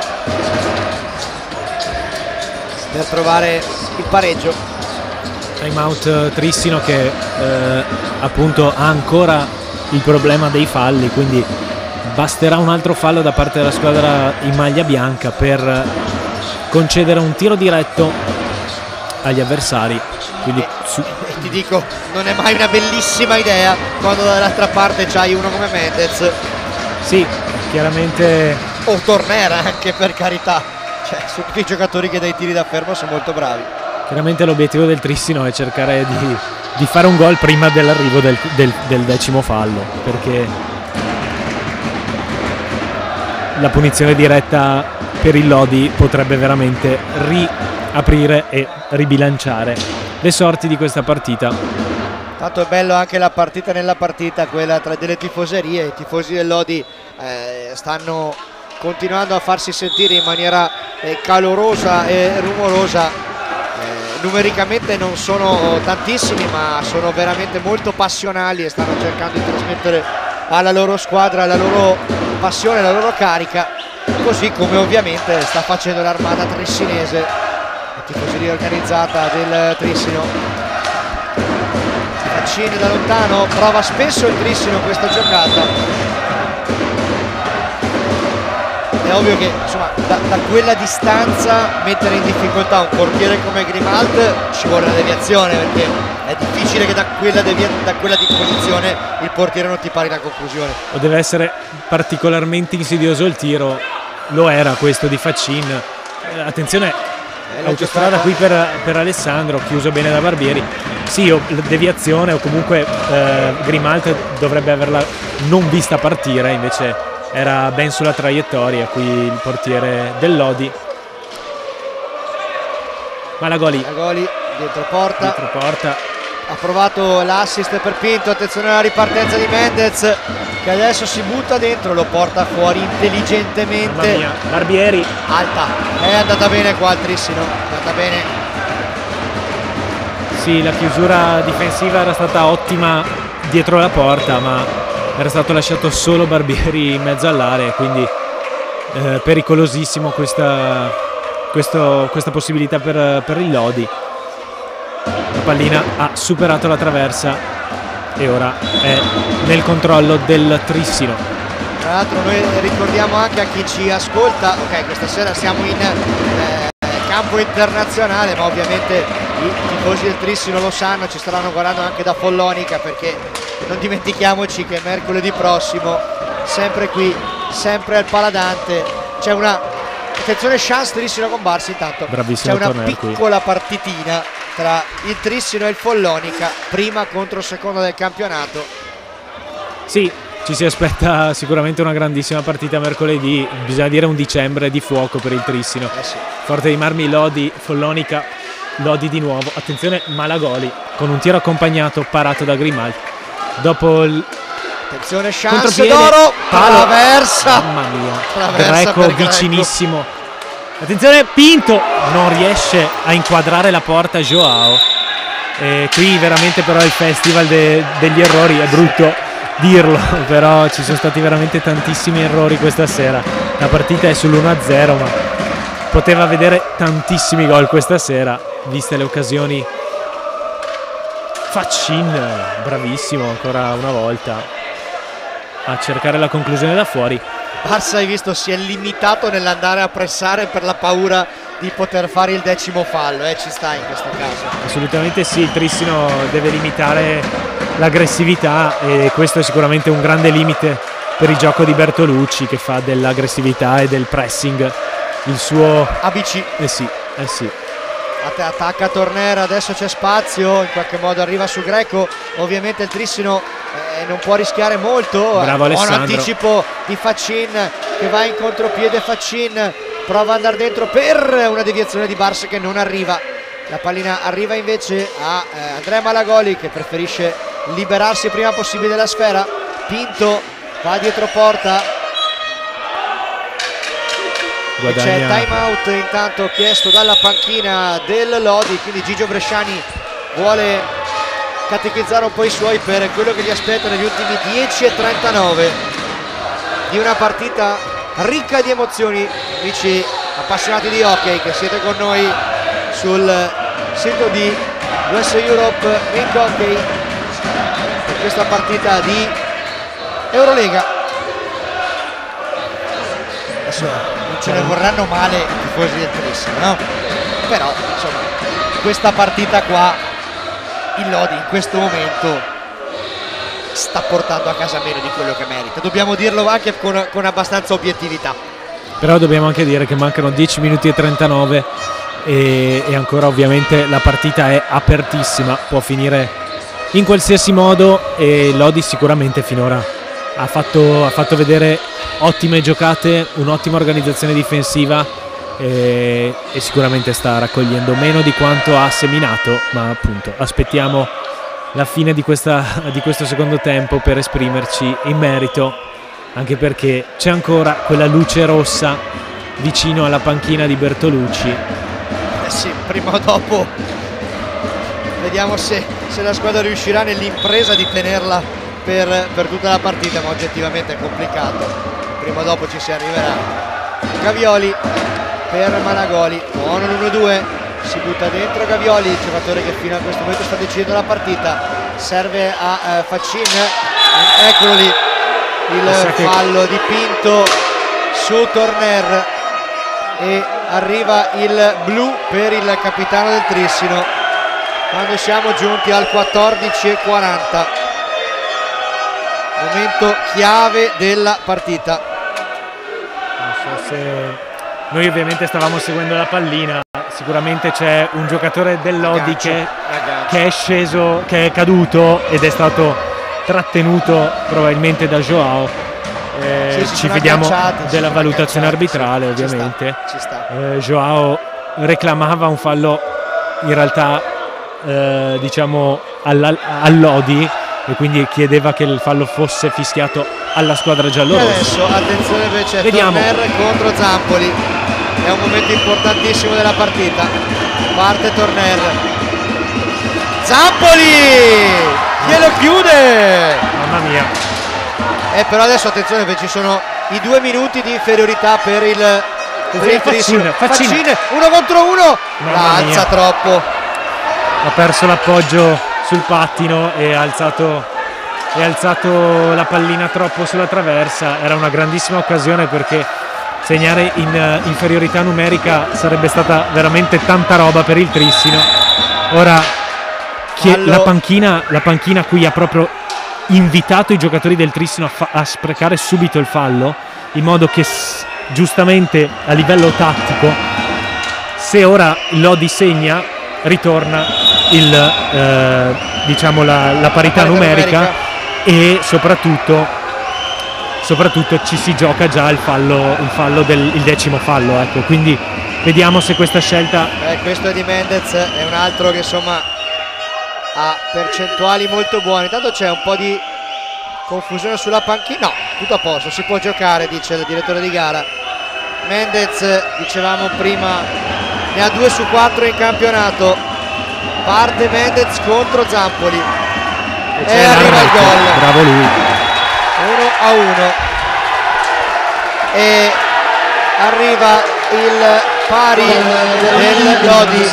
per trovare il pareggio. Time out Trissino che eh, appunto ha ancora il problema dei falli, quindi basterà un altro fallo da parte della squadra in maglia bianca per concedere un tiro diretto agli avversari. Quindi e, su... e ti dico, non è mai una bellissima idea quando dall'altra parte c'hai uno come Mendez. Sì, chiaramente. O Tornera anche, per carità, cioè sono tutti i giocatori che dai tiri da fermo sono molto bravi. Chiaramente l'obiettivo del Trissino è cercare di, di fare un gol prima dell'arrivo del, del, del decimo fallo, perché la punizione diretta per il Lodi potrebbe veramente riaprire e ribilanciare le sorti di questa partita. Tanto è bello anche la partita nella partita, quella tra delle tifoserie. I tifosi del Lodi eh, stanno continuando a farsi sentire in maniera eh, calorosa e rumorosa. Eh, numericamente non sono tantissimi, ma sono veramente molto passionali e stanno cercando di trasmettere alla loro squadra la loro passione, la loro carica, così come ovviamente sta facendo l'armata trissinese, la tifoseria organizzata del Trissino. Faccini da lontano, prova spesso il Trissino questa giocata. È ovvio che insomma da, da quella distanza mettere in difficoltà un portiere come Grimalt ci vuole una deviazione, perché è difficile che da quella, devia, da quella di posizione il portiere non ti pari la conclusione. O deve essere particolarmente insidioso il tiro, lo era questo di Faccin. Eh, attenzione, autostrada qui per, per Alessandro, chiuso bene da Barbieri. Sì, o, deviazione o comunque eh, Grimalt dovrebbe averla non vista partire, invece era ben sulla traiettoria qui il portiere del Lodi. Malagoli, Malagoli dietro porta. dietro porta. Ha provato l'assist per Pinto, attenzione alla ripartenza di Mendez che adesso si butta dentro, lo porta fuori intelligentemente. Mamma mia, Barbieri. Alta, è andata bene qua il Trissino, è andata bene. Sì, la chiusura difensiva era stata ottima dietro la porta, ma era stato lasciato solo Barbieri in mezzo all'area, quindi eh, pericolosissimo questa, questo, questa possibilità per, per il Lodi. La pallina ha superato la traversa e ora è nel controllo del Trissino. Tra l'altro noi ricordiamo anche a chi ci ascolta, ok, questa sera siamo in eh, campo internazionale, ma ovviamente i tifosi del Trissino lo sanno, ci staranno guardando anche da Follonica, perché non dimentichiamoci che mercoledì prossimo, sempre qui, sempre al Paladante, c'è una, attenzione, chance Trissino con Barsi. Intanto bravissimo, c'è una piccola qui. partitina tra il Trissino e il Follonica, prima contro seconda del campionato. Sì, ci si aspetta sicuramente una grandissima partita mercoledì, bisogna dire un dicembre di fuoco per il Trissino. Eh sì. Forte dei Marmi, Lodi, Follonica, Lodi di nuovo, attenzione Malagoli con un tiro accompagnato parato da Grimalt. Dopo il attenzione, chance d'oro, traversa, mamma mia, traversa Greco vicinissimo. Greco. Attenzione Pinto, non riesce a inquadrare la porta Joao. E qui veramente però il festival de, degli errori, è brutto dirlo, però ci sono stati veramente tantissimi errori questa sera. La partita è sull'uno a zero, ma poteva vedere tantissimi gol questa sera, viste le occasioni. Faccin, bravissimo ancora una volta a cercare la conclusione da fuori. Barça, hai visto, si è limitato nell'andare a pressare per la paura di poter fare il decimo fallo, eh, ci sta in questo caso. Assolutamente sì, il Trissino deve limitare l'aggressività e questo è sicuramente un grande limite per il gioco di Bertolucci, che fa dell'aggressività e del pressing il suo A B C. Eh sì, eh sì. Attacca Tornera, adesso c'è spazio, in qualche modo arriva su Greco, ovviamente il Trissino eh, non può rischiare molto. Bravo Alessandro. Buon anticipo di Faccin che va in contropiede, Faccin prova ad andare dentro per una deviazione di Barça che non arriva. La pallina arriva invece a eh, Andrea Malagoli, che preferisce liberarsi il prima possibile della sfera. Pinto va dietro porta. C'è time out intanto chiesto dalla panchina del Lodi, quindi Gigio Bresciani vuole catechizzare un po' i suoi per quello che gli aspetta negli ultimi dieci e trentanove di una partita ricca di emozioni, amici appassionati di hockey che siete con noi sul sito di U S Europe Rink Hockey per questa partita di Eurolega. Adesso non ce ne vorranno male i tifosi del Trissino, no? Però insomma questa partita qua il Lodi in questo momento sta portando a casa meno di quello che merita, dobbiamo dirlo anche con, con abbastanza obiettività. Però dobbiamo anche dire che mancano dieci minuti e trentanove e, e ancora ovviamente la partita è apertissima, può finire in qualsiasi modo e Lodi sicuramente finora ha fatto, ha fatto vedere ottime giocate, un'ottima organizzazione difensiva e, e sicuramente sta raccogliendo meno di quanto ha seminato, ma appunto aspettiamo la fine di, questa, di questo secondo tempo per esprimerci in merito, anche perché c'è ancora quella luce rossa vicino alla panchina di Bertolucci. Eh sì, prima o dopo vediamo se, se la squadra riuscirà nell'impresa di tenerla per, per tutta la partita, ma oggettivamente è complicato, prima o dopo ci si arriverà. Gavioli per Malagoli, buono l'uno due, si butta dentro Gavioli, il giocatore che fino a questo momento sta decidendo la partita, serve a eh, Faccin, eccolo lì il fallo di Pinto su Torner e arriva il blu per il capitano del Trissino quando siamo giunti al quattordici e quaranta, momento chiave della partita. Non so se... Noi ovviamente stavamo seguendo la pallina, sicuramente c'è un giocatore del Lodi che, che è sceso, che è caduto ed è stato trattenuto probabilmente da Joao. Eh, sì, sì, ci vediamo della sì, valutazione arbitrale, sì, ovviamente. Ci sta, ci sta. Eh, Joao reclamava un fallo in realtà eh, diciamo al, al Lodi e quindi chiedeva che il fallo fosse fischiato alla squadra giallorossa. E adesso attenzione invece, vediamo. Torner contro Zampoli, è un momento importantissimo della partita, parte Torner, Zampoli glielo chiude, mamma mia. Eh, però adesso attenzione perché ci sono i due minuti di inferiorità per il, per il Trissino. Faccin, Faccin, uno contro uno, la alza troppo, ha perso l'appoggio sul pattino e ha alzato, e ha alzato la pallina troppo sulla traversa. Era una grandissima occasione perché segnare in inferiorità numerica sarebbe stata veramente tanta roba per il Trissino. Ora la panchina, la panchina qui ha proprio invitato i giocatori del Trissino a, a sprecare subito il fallo, in modo che giustamente a livello tattico, se ora Lodi segna, ritorna il, eh, diciamo la, la parità numerica, numerica e soprattutto, soprattutto ci si gioca già il fallo, il fallo del il decimo fallo, ecco. Quindi vediamo se questa scelta... Eh, questo è di Mendez, è un altro che insomma ha percentuali molto buone. Intanto c'è un po' di confusione sulla panchina, no, tutto a posto, si può giocare, dice il direttore di gara. Mendez, dicevamo prima, ne ha due su quattro in campionato, parte Mendez contro Zampoli e, e arriva il gol, bravo lui, uno a uno e arriva il pari del Lodi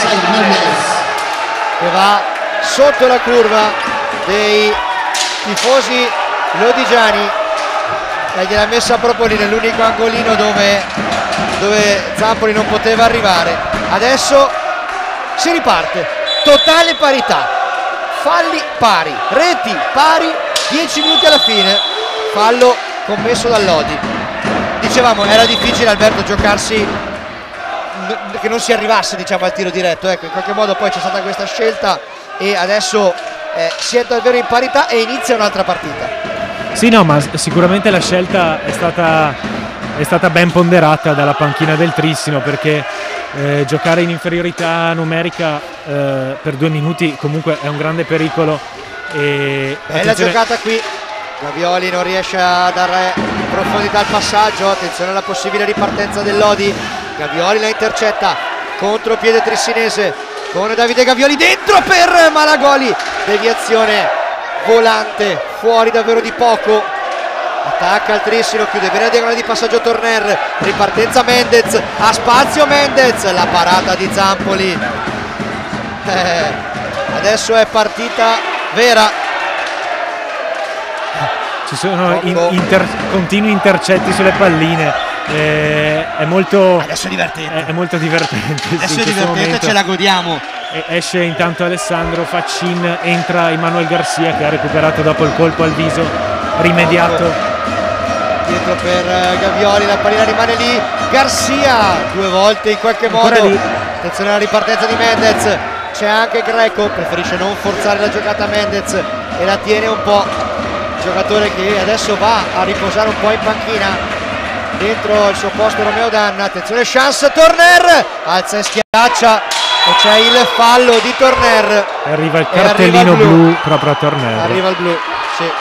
che va sotto la curva dei tifosi lodigiani e gliel'ha messa proprio lì nell'unico angolino dove, dove Zampoli non poteva arrivare. Adesso si riparte, totale parità, falli pari, reti pari, dieci minuti alla fine, fallo commesso dal Lodi. Dicevamo era difficile, Alberto, giocarsi che non si arrivasse, diciamo, al tiro diretto, ecco, in qualche modo poi c'è stata questa scelta e adesso eh, si è davvero in parità e inizia un'altra partita. Sì, no, ma sicuramente la scelta è stata, è stata ben ponderata dalla panchina del Trissino, perché eh, giocare in inferiorità numerica eh, per due minuti comunque è un grande pericolo. E bella giocata qui, Gavioli non riesce a dare profondità al passaggio, attenzione alla possibile ripartenza del Lodi, Gavioli la intercetta, contropiede trissinese con Davide Gavioli dentro per Malagoli, deviazione volante fuori davvero di poco attacca il Trissino, chiude bene la diagonale di passaggio Torner, ripartenza Mendez, ha spazio Mendez, la parata di Zampoli. Eh, adesso è partita vera. Ci sono in, inter, continui intercetti sulle palline, eh, è molto adesso è divertente, è, è molto divertente, adesso sì, è divertente, ce la godiamo. E esce intanto Alessandro, Faccin, entra Emanuel Garcia che ha recuperato dopo il colpo al viso rimediato. Dietro per Gavioli, la pallina rimane lì, Garcia due volte in qualche Ancora modo lì. Attenzione alla ripartenza di Mendez, c'è anche Greco, preferisce non forzare la giocata Mendez e la tiene un po', giocatore che adesso va a riposare un po' in panchina, dentro il suo posto Romeo Danna. Attenzione, chance Torner, alza e schiaccia e c'è il fallo di Torner. Arriva il E cartellino arriva il blu. blu proprio a Torner. Arriva il blu, sì.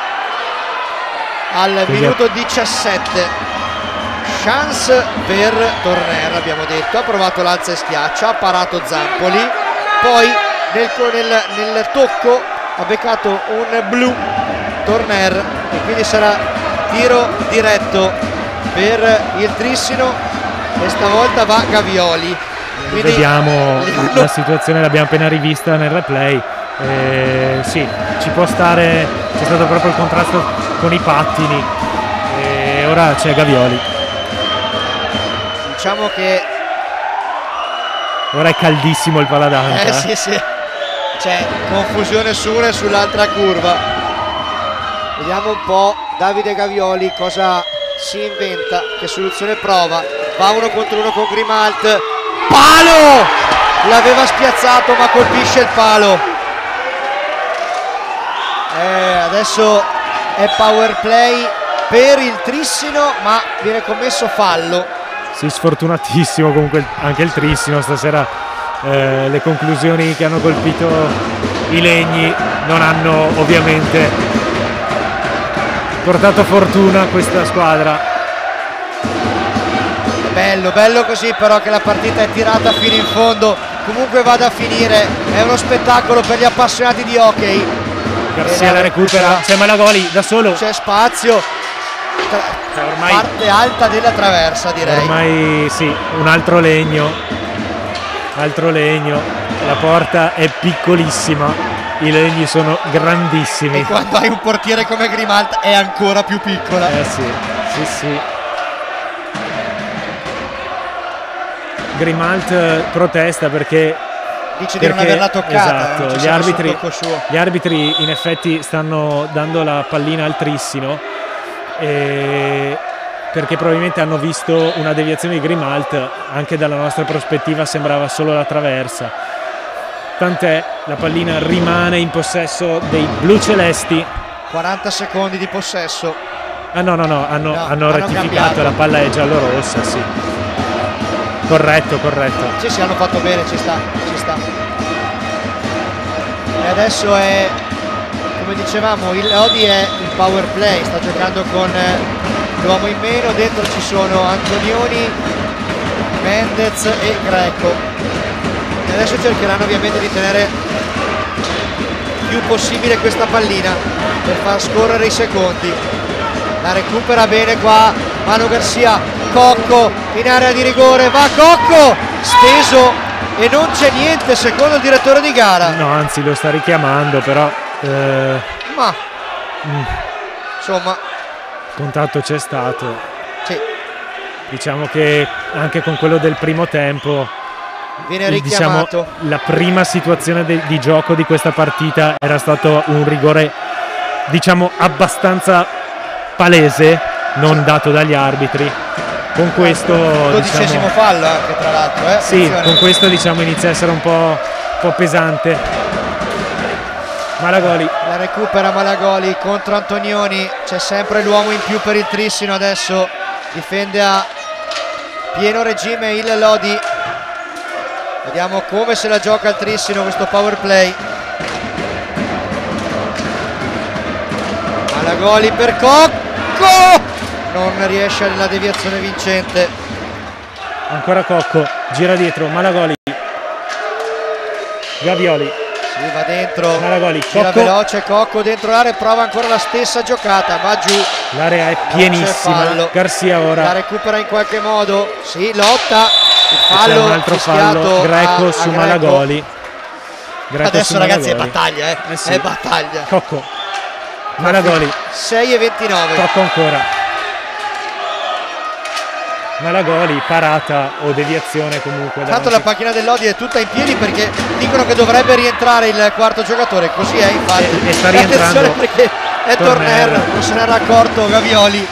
Al Quindi minuto diciassette, chance per Torner, abbiamo detto, ha provato l'alza e schiaccia, ha parato Zampoli, poi nel, nel, nel tocco ha beccato un blu Torner e quindi sarà tiro diretto per il Trissino e stavolta va Gavioli. Quindi vediamo livello... la situazione, l'abbiamo appena rivista nel replay. Eh, sì, ci può stare, c'è stato proprio il contrasto con i pattini e ora c'è Gavioli. Diciamo che ora è caldissimo il Paladanta. eh sì sì, c'è confusione su una e sull'altra curva. Vediamo un po' Davide Gavioli cosa si inventa, che soluzione prova. Va uno contro uno con Grimalt, palo! L'aveva spiazzato ma colpisce il palo. Eh, adesso è power play per il Trissino ma viene commesso fallo. Sì, sfortunatissimo comunque anche il Trissino stasera. Eh, le conclusioni che hanno colpito i Legni non hanno ovviamente portato fortuna a questa squadra. Bello, bello così però che la partita è tirata fino in fondo, comunque vada a finire, è uno spettacolo per gli appassionati di hockey. Garcia la recupera, c'è Malagoli da solo. C'è spazio, Cioè, ormai, parte alta della traversa direi. Ormai sì, un altro legno, altro legno, la porta è piccolissima, i legni sono grandissimi. E quando hai un portiere come Grimalt è ancora più piccola. Eh sì, sì sì. Grimalt protesta perché dice di non averla toccata. Esatto, non gli arbitri, suo. gli arbitri in effetti stanno dando la pallina al Trissino e perché probabilmente hanno visto una deviazione di Grimalt, anche dalla nostra prospettiva sembrava solo la traversa. Tant'è, la pallina rimane in possesso dei blu celesti. quaranta secondi di possesso. Ah no no no, hanno, no, hanno hanno rettificato, cambiato. La palla è giallo-rossa, sì. Corretto, corretto. Sì, sì, hanno fatto bene, ci sta, ci sta. E adesso è, come dicevamo, il Lodi è il power play, sta giocando con l'uomo in meno, dentro ci sono Antonioni, Mendez e Greco. E adesso cercheranno ovviamente di tenere più possibile questa pallina per far scorrere i secondi. La recupera bene qua Manu Garcia, Cocco in area di rigore, va Cocco, steso e non c'è niente secondo il direttore di gara. No, anzi lo sta richiamando, però eh, ma mm. insomma contatto c'è stato. Sì. Diciamo che anche con quello del primo tempo viene il, richiamato. Diciamo, la prima situazione de, di gioco di questa partita era stato un rigore diciamo abbastanza palese, non dato dagli arbitri. Con questo dodicesimo diciamo, fallo anche tra l'altro, eh? sì, con questo diciamo inizia a essere un po', un po' pesante. Malagoli la recupera Malagoli contro Antonioni, c'è sempre l'uomo in più per il Trissino, adesso difende a pieno regime il Lodi. Vediamo come se la gioca il Trissino questo power play. Malagoli per Cocco, non riesce alla deviazione vincente. Ancora Cocco, gira dietro, Malagoli, Gavioli. Si Sì, va dentro, Malagoli, gira Cocco. veloce, Cocco dentro l'area, prova ancora la stessa giocata, va giù. L'area è Non c'è pienissima. fallo. Garcia La ora. recupera in qualche modo, sì, lotta, il C'è fallo un altro fischiato fallo. Greco a- a su Greco. Malagoli. Greco Adesso su ragazzi è Malagoli. battaglia, eh. Eh sì. È battaglia. Cocco. Malagoli. sei e ventinove. Cocco ancora. Malagoli, parata o deviazione comunque. Tanto davanti. la panchina dell'Odi è tutta in piedi perché dicono che dovrebbe rientrare il quarto giocatore, così è infatti. E- e sta E attenzione rientrando perché è Torner. Torner, non se n'era accorto Gavioli.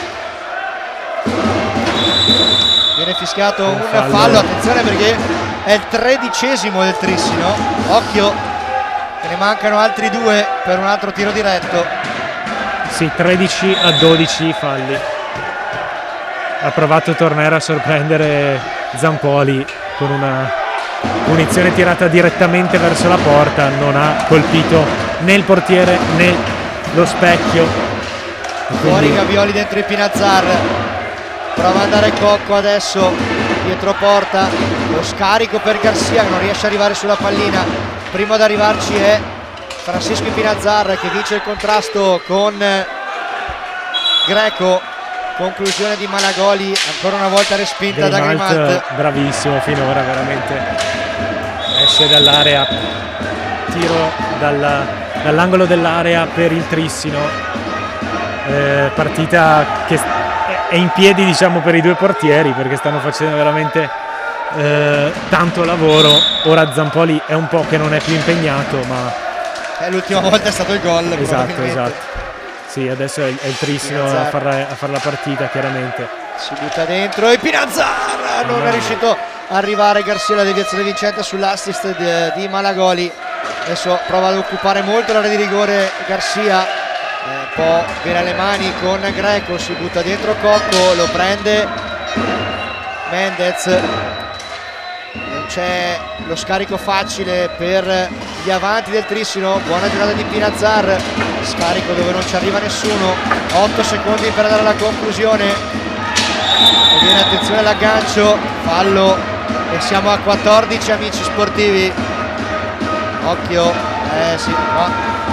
Viene fischiato un, Un fallo. fallo. attenzione perché è il tredicesimo del Trissino, occhio che ne mancano altri due per un altro tiro diretto. Sì, tredici a dodici falli. Ha provato Tornera a sorprendere Zampoli con una punizione tirata direttamente verso la porta, non ha colpito né il portiere né lo specchio. E Fuori quindi Gavioli dentro i Pinazzar, prova ad andare Cocco adesso dietro porta, lo scarico per Garcia che non riesce ad arrivare sulla pallina. Primo ad arrivarci è Francisco Pinazzar che vince il contrasto con Greco. Conclusione di Malagoli, ancora una volta respinta da Grimalt, Grimalt. bravissimo finora, veramente esce dall'area, tiro dalla- dall'angolo dell'area per il Trissino. Eh, partita che è in piedi, diciamo, per i due portieri perché stanno facendo veramente eh, tanto lavoro. Ora Zampoli è un po' che non è più impegnato, ma Eh, l'ultima volta è stato il gol. esatto, probabilmente. esatto. Sì, adesso è il, è il Trissino a Pinazzar. fare, a fare la partita, chiaramente. Si butta dentro e Pinazzar non è riuscito a arrivare. Garcia, la deviazione vincente sull'assist di, di Malagoli. Adesso prova ad occupare molto l'area di rigore Garcia, eh, poi viene alle mani con Greco, si butta dentro Cocco, lo prende Mendez. Non c'è lo scarico facile per gli avanti del Trissino. Buona giocata di Pinazzar, scarico dove non ci arriva nessuno. Otto secondi per andare alla conclusione e viene, attenzione all'aggancio, fallo e siamo a quattordici amici sportivi. Occhio, eh sì, ma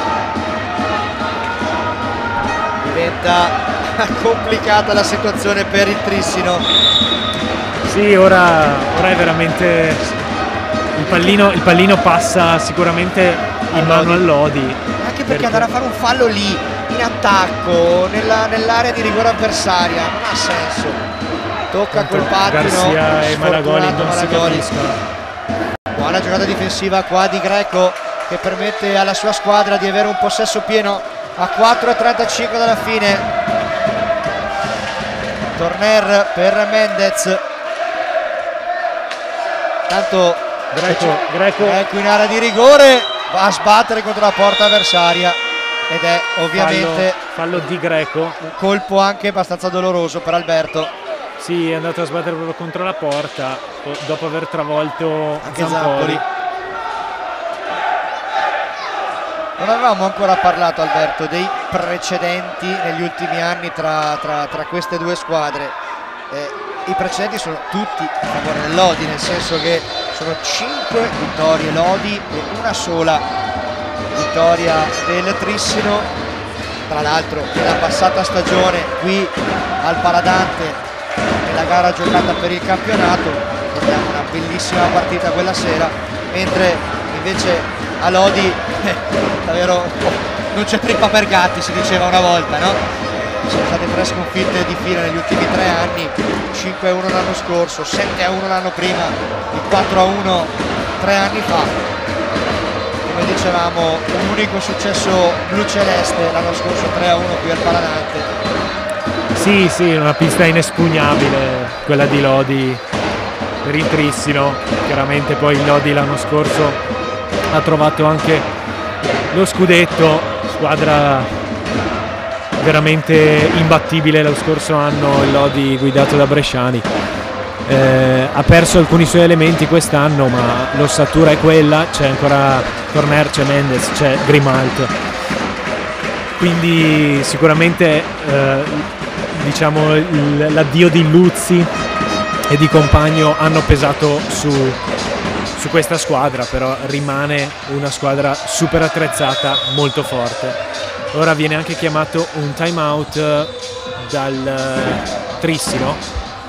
diventa complicata la situazione per il Trissino. Sì, ora, ora è veramente il pallino, il pallino passa sicuramente in mano all'Odi. Anche perché andare a fare un fallo lì in attacco nella- nell'area di rigore avversaria non ha senso. Tocca Tanto col pattino, Garcia e Malagoli sfortunato non si Malagoli. capiscono. Buona giocata difensiva qua di Greco che permette alla sua squadra di avere un possesso pieno a quattro e trentacinque dalla fine. Torner per Mendez. Tanto Greco, Greco. Greco in area di rigore va a sbattere contro la porta avversaria ed è ovviamente fallo, fallo di Greco. un colpo anche abbastanza doloroso per Alberto. Sì, è andato a sbattere proprio contro la porta o- dopo aver travolto Anche Zampoli. Zampoli. Non avevamo ancora parlato, Alberto, dei precedenti negli ultimi anni tra, tra- tra queste due squadre. Eh, I precedenti sono tutti a favore dell'Odi, nel senso che sono cinque vittorie Lodi e una sola vittoria del Trissino. Tra l'altro nella passata stagione qui al Paladante, nella gara giocata per il campionato, vediamo una bellissima partita quella sera, mentre invece a Lodi eh, davvero oh, non c'è trippa per gatti, si diceva una volta, no? Sono state tre sconfitte di fila negli ultimi tre anni, cinque a uno l'anno scorso, sette a uno l'anno prima, il quattro a uno tre anni fa. Come dicevamo, un unico successo blu-celeste l'anno scorso, tre a uno qui al Paladante. Sì, sì, una pista inespugnabile quella di Lodi per il Trissino. Chiaramente poi il Lodi l'anno scorso ha trovato anche lo scudetto, squadra veramente imbattibile lo scorso anno, il Lodi guidato da Bresciani. Eh, ha perso alcuni suoi elementi quest'anno, ma l'ossatura è quella, c'è ancora Torner, c'è Mendez, c'è Grimalt, quindi sicuramente eh, diciamo il- l'addio di Luzzi e di compagno hanno pesato su, su questa squadra, però rimane una squadra super attrezzata, molto forte. Ora viene anche chiamato un time out dal Trissino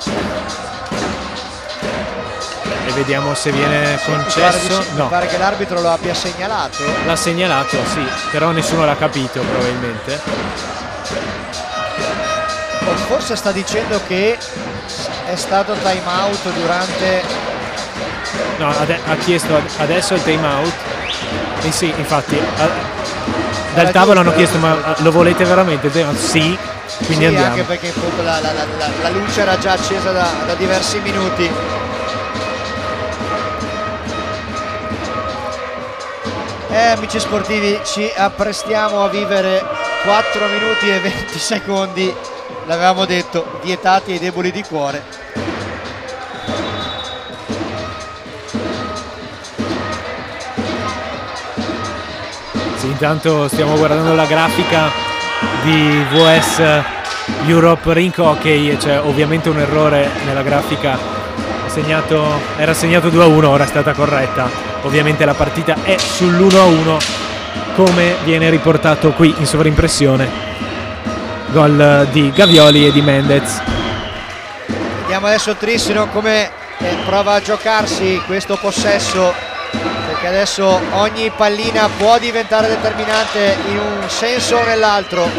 e vediamo se viene Sì, concesso. mi pare, di, no, mi pare che l'arbitro lo abbia segnalato. l'ha segnalato, sì, però nessuno l'ha capito probabilmente. Forse sta dicendo che è stato time out durante. No, ade- ha chiesto adesso il time out. E sì, infatti a- dal tavolo hanno chiesto: ma lo volete veramente il time out? Sì, quindi Sì, andiamo. anche perché appunto la, la, la, la luce era già accesa da, da diversi minuti. Eh, amici sportivi, ci apprestiamo a vivere quattro minuti e venti secondi, l'avevamo detto, vietati ai deboli di cuore. Sì, intanto stiamo guardando la grafica di V S Europe Rink Hockey e c'è ovviamente un errore nella grafica. Segnato, era segnato due a uno, ora è stata corretta. Ovviamente la partita è sull'uno a uno come viene riportato qui in sovrimpressione. Gol di Gavioli e di Mendez. Vediamo adesso Trissino come eh, prova a giocarsi questo possesso, perché adesso ogni pallina può diventare determinante in un senso o nell'altro.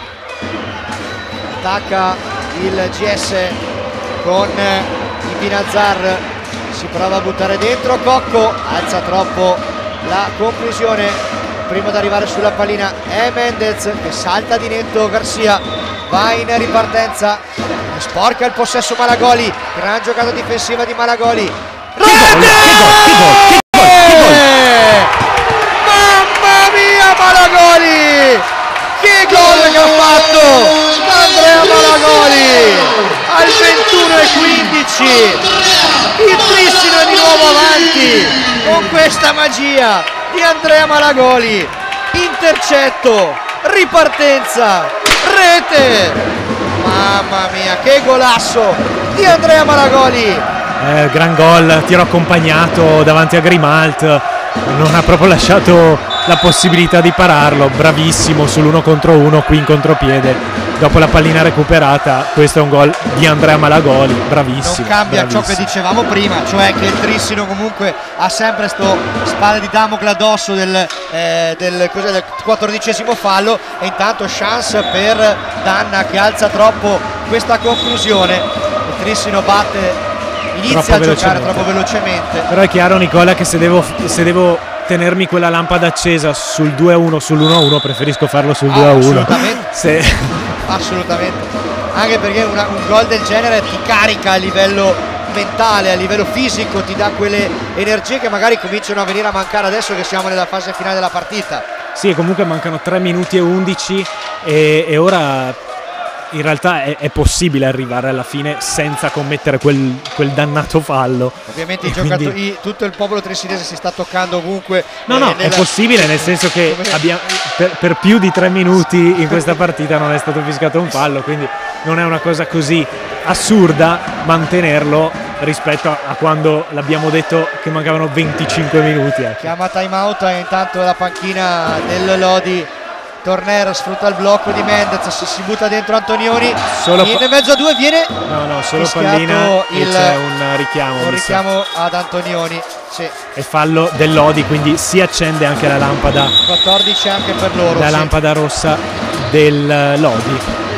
Attacca il G S con Ibinazar, si prova a buttare dentro, Cocco alza troppo la conclusione, prima ad arrivare sulla pallina è Mendez che salta di netto, Garcia va in ripartenza, sporca il possesso Malagoli, gran giocata difensiva di Malagoli. Rete! Mamma mia Malagoli! Che gol che ha fatto Andrea Malagoli al ventuno e quindici. Il Trissino è di nuovo avanti con questa magia di Andrea Malagoli. Intercetto, ripartenza, rete. Mamma mia, che golasso di Andrea Malagoli. Eh, gran gol, tiro accompagnato davanti a Grimalt, non ha proprio lasciato la possibilità di pararlo, bravissimo sull'uno contro uno qui in contropiede. Dopo la pallina recuperata, questo è un gol di Andrea Malagoli, bravissimo. Non cambia bravissimo. ciò che dicevamo prima, cioè che il Trissino comunque ha sempre sto spalle di Damocle addosso del, eh, del, cos'è, del quattordicesimo fallo, e intanto chance per Danna che alza troppo questa conclusione. Il Trissino batte, inizia Troppo a giocare velocemente. troppo velocemente. Però è chiaro, Nicola, che se devo, se devo tenermi quella lampada accesa sul due a uno, sull'uno a uno, preferisco farlo sul Ah, due a uno. assolutamente. Se... Assolutamente, anche perché una, un gol del genere ti carica a livello mentale, a livello fisico, ti dà quelle energie che magari cominciano a venire a mancare adesso che siamo nella fase finale della partita. Sì, comunque mancano tre minuti e undici e, e ora in realtà è, è possibile arrivare alla fine senza commettere quel, quel dannato fallo. Ovviamente i E quindi- giocatori, i- tutto il popolo tressinese si sta toccando ovunque. No, eh, no, è nella- possibile, nel senso che Come- abbiamo, per, per più di tre minuti in questa partita non è stato fischiato un fallo, quindi non è una cosa così assurda mantenerlo rispetto a, a quando l'abbiamo detto che mancavano venticinque minuti. Ecco. Chiama time out e intanto la panchina del Lodi. Torner sfrutta il blocco di Mendez, si, si butta dentro Antonioni, Solo in pa- mezzo a due viene No, no, solo fischiato pallina e il- c'è un richiamo, un mi sa. richiamo ad Antonioni. Sì, E fallo dell'Odi, quindi si accende anche la lampada, quattordici anche per loro. la sì. lampada rossa del Lodi.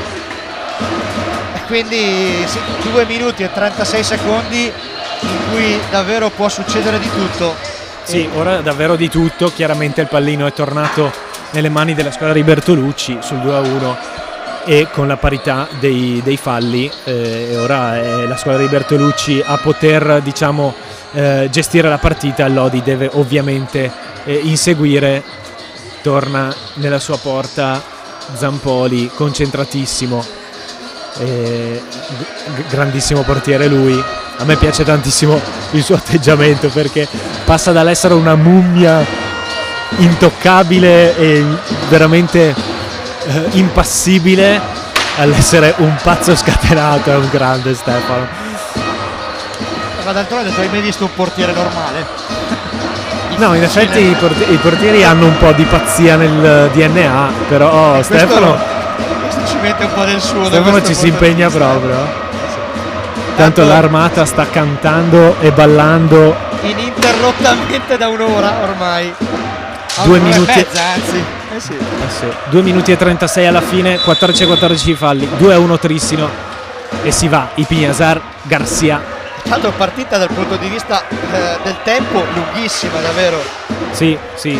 E quindi sì, due minuti e trentasei secondi in cui davvero può succedere di tutto. Sì, ora davvero di tutto, chiaramente il pallino è tornato nelle mani della squadra di Bertolucci sul due a uno e con la parità dei, dei falli eh, e ora è la squadra di Bertolucci a poter, diciamo, eh, gestire la partita. Lodi deve ovviamente eh, inseguire, torna nella sua porta Zampoli concentratissimo, eh, g- grandissimo portiere lui. A me piace tantissimo il suo atteggiamento perché passa dall'essere una mummia intoccabile e veramente eh, impassibile all'essere un pazzo scatenato. È un grande Stefano. Ma d'altronde tu hai mai visto un portiere normale? No, in effetti i, port- i portieri hanno un po' di pazzia nel D N A, però questo Stefano, questo ci mette un po' del suo. Stefano ci si impegna proprio. Tanto l'armata sta cantando e ballando ininterrottamente da un'ora ormai. A due un'ora minuti e mezza, anzi. Eh sì. Eh sì. due minuti e trentasei alla fine, quattordici a quattordici falli, due a uno Trissino e si va Ipiñazar Garcia. Tanto partita dal punto di vista eh, del tempo lunghissima davvero. Sì, sì.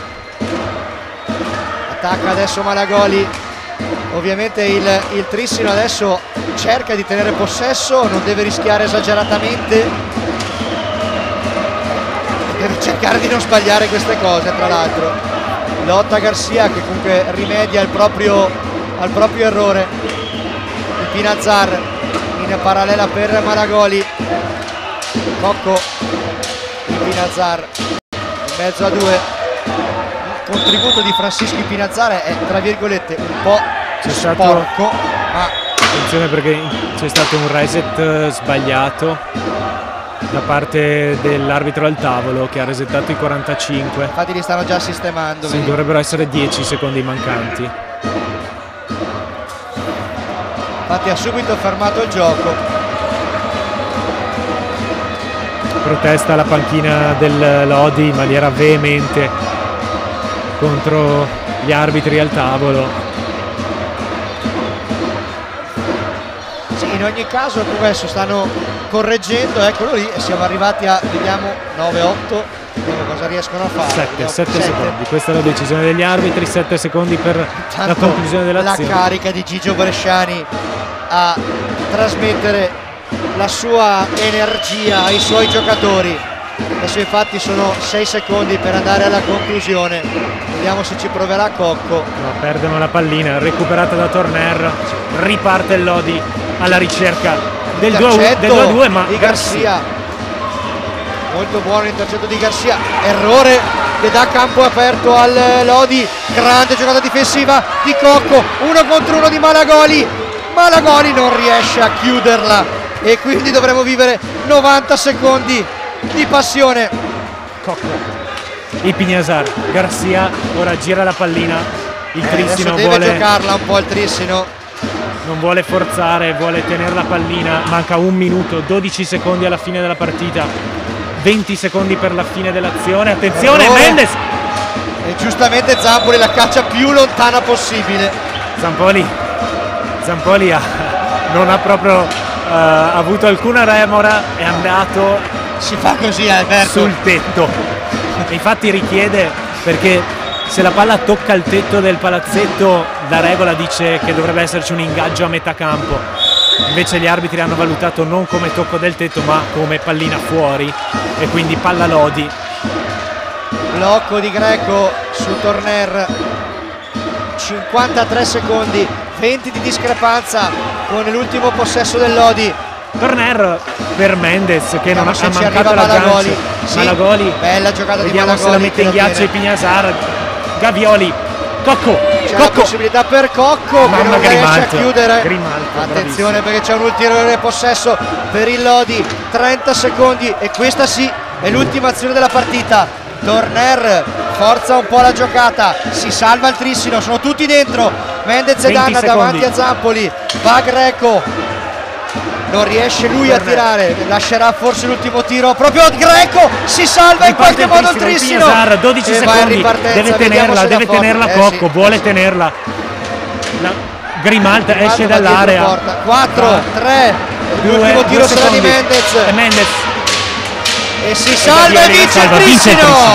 Attacca adesso Malagoli. Ovviamente il, il Trissino adesso cerca di tenere possesso, non deve rischiare esageratamente, deve cercare di non sbagliare queste cose. Tra l'altro lotta Garcia che comunque rimedia al proprio, al proprio errore. Ipiñazar in parallela per Malagoli, Cocco, Ipiñazar in mezzo a due. Il contributo di Francisco Ipiñazar è tra virgolette un po' C'è stato, sporco, ma attenzione perché c'è stato un reset eh, sbagliato da parte dell'arbitro al tavolo che ha resettato i quarantacinque. infatti li stanno già sistemando. Sì, vedi? dovrebbero essere dieci secondi mancanti. Infatti ha subito fermato il gioco. Protesta la panchina del Lodi in maniera veemente contro gli arbitri al tavolo. Sì, in ogni caso adesso stanno correggendo, eccolo lì, e siamo arrivati a, vediamo, nove otto, vediamo cosa riescono a fare. sette, sette sette. secondi, questa è la decisione degli arbitri, sette secondi per Tanto la conclusione dell'azione. La carica di Gigio Bresciani a trasmettere la sua energia ai suoi giocatori. Adesso infatti sono sei secondi per andare alla conclusione, vediamo se ci proverà Cocco. No, perdono la pallina, recuperata da Torner, riparte il Lodi alla ricerca del due a due, ma di Garcia, molto buono l'intercetto di Garcia, errore che dà campo aperto al Lodi, grande giocata difensiva di Cocco, uno contro uno di Malagoli, Malagoli non riesce a chiuderla e quindi dovremo vivere novanta secondi di passione. Cocco, Ipiñazar, Garcia ora gira la pallina, il Eh, Trissino adesso deve vuole, giocarla un po' il Trissino. non vuole forzare, vuole tenere la pallina, manca un minuto, dodici secondi alla fine della partita, venti secondi per la fine dell'azione, attenzione Errore. Mendes! E giustamente Zampoli la caccia più lontana possibile. Zampoli, Zampoli ha, non ha proprio uh, avuto alcuna remora, è andato Si fa così, Alberto. sul tetto, infatti richiede, perché se la palla tocca il tetto del palazzetto la regola dice che dovrebbe esserci un ingaggio a metà campo, invece gli arbitri hanno valutato non come tocco del tetto ma come pallina fuori e quindi palla Lodi. Blocco di Greco su Torner, cinquantatré secondi, venti di discrepanza con l'ultimo possesso del Lodi. Torner per Mendes che Vediamo non ha, se ha ci mancato arriva la Malagoli. Malagoli. Sì, Malagoli, bella giocata di vediamo Malagoli se la mette in che ghiaccio la Ipiñazar, Gavioli, Cocco, c'è la Cocco, possibilità per Cocco che mamma non riesce a Grimaldo, chiudere. Grimaldo, Attenzione perché c'è un ulteriore possesso per il Lodi, trenta secondi e questa sì è l'ultima azione della partita. Torner forza un po' la giocata, si salva il Trissino, sono tutti dentro, Mendez e Danna secondi. davanti a Zampoli, va Greco, non riesce lui a tirare, lascerà forse l'ultimo tiro, proprio Greco si salva in qualche modo il Trissino, Ipiñazar, dodici e va in secondi, ripartenza, deve vediamo tenerla, se deve la porta. tenerla Eh, Cocco, sì, vuole eh, sì. tenerla. La, Grimaldo esce Grimaldo va dall'area. dietro porta. quattro, tre, Due, l'ultimo due tiro sarà di secondi. Mendez E Mendes e si salva e Gavioli la vince il salva, vince il Trissino,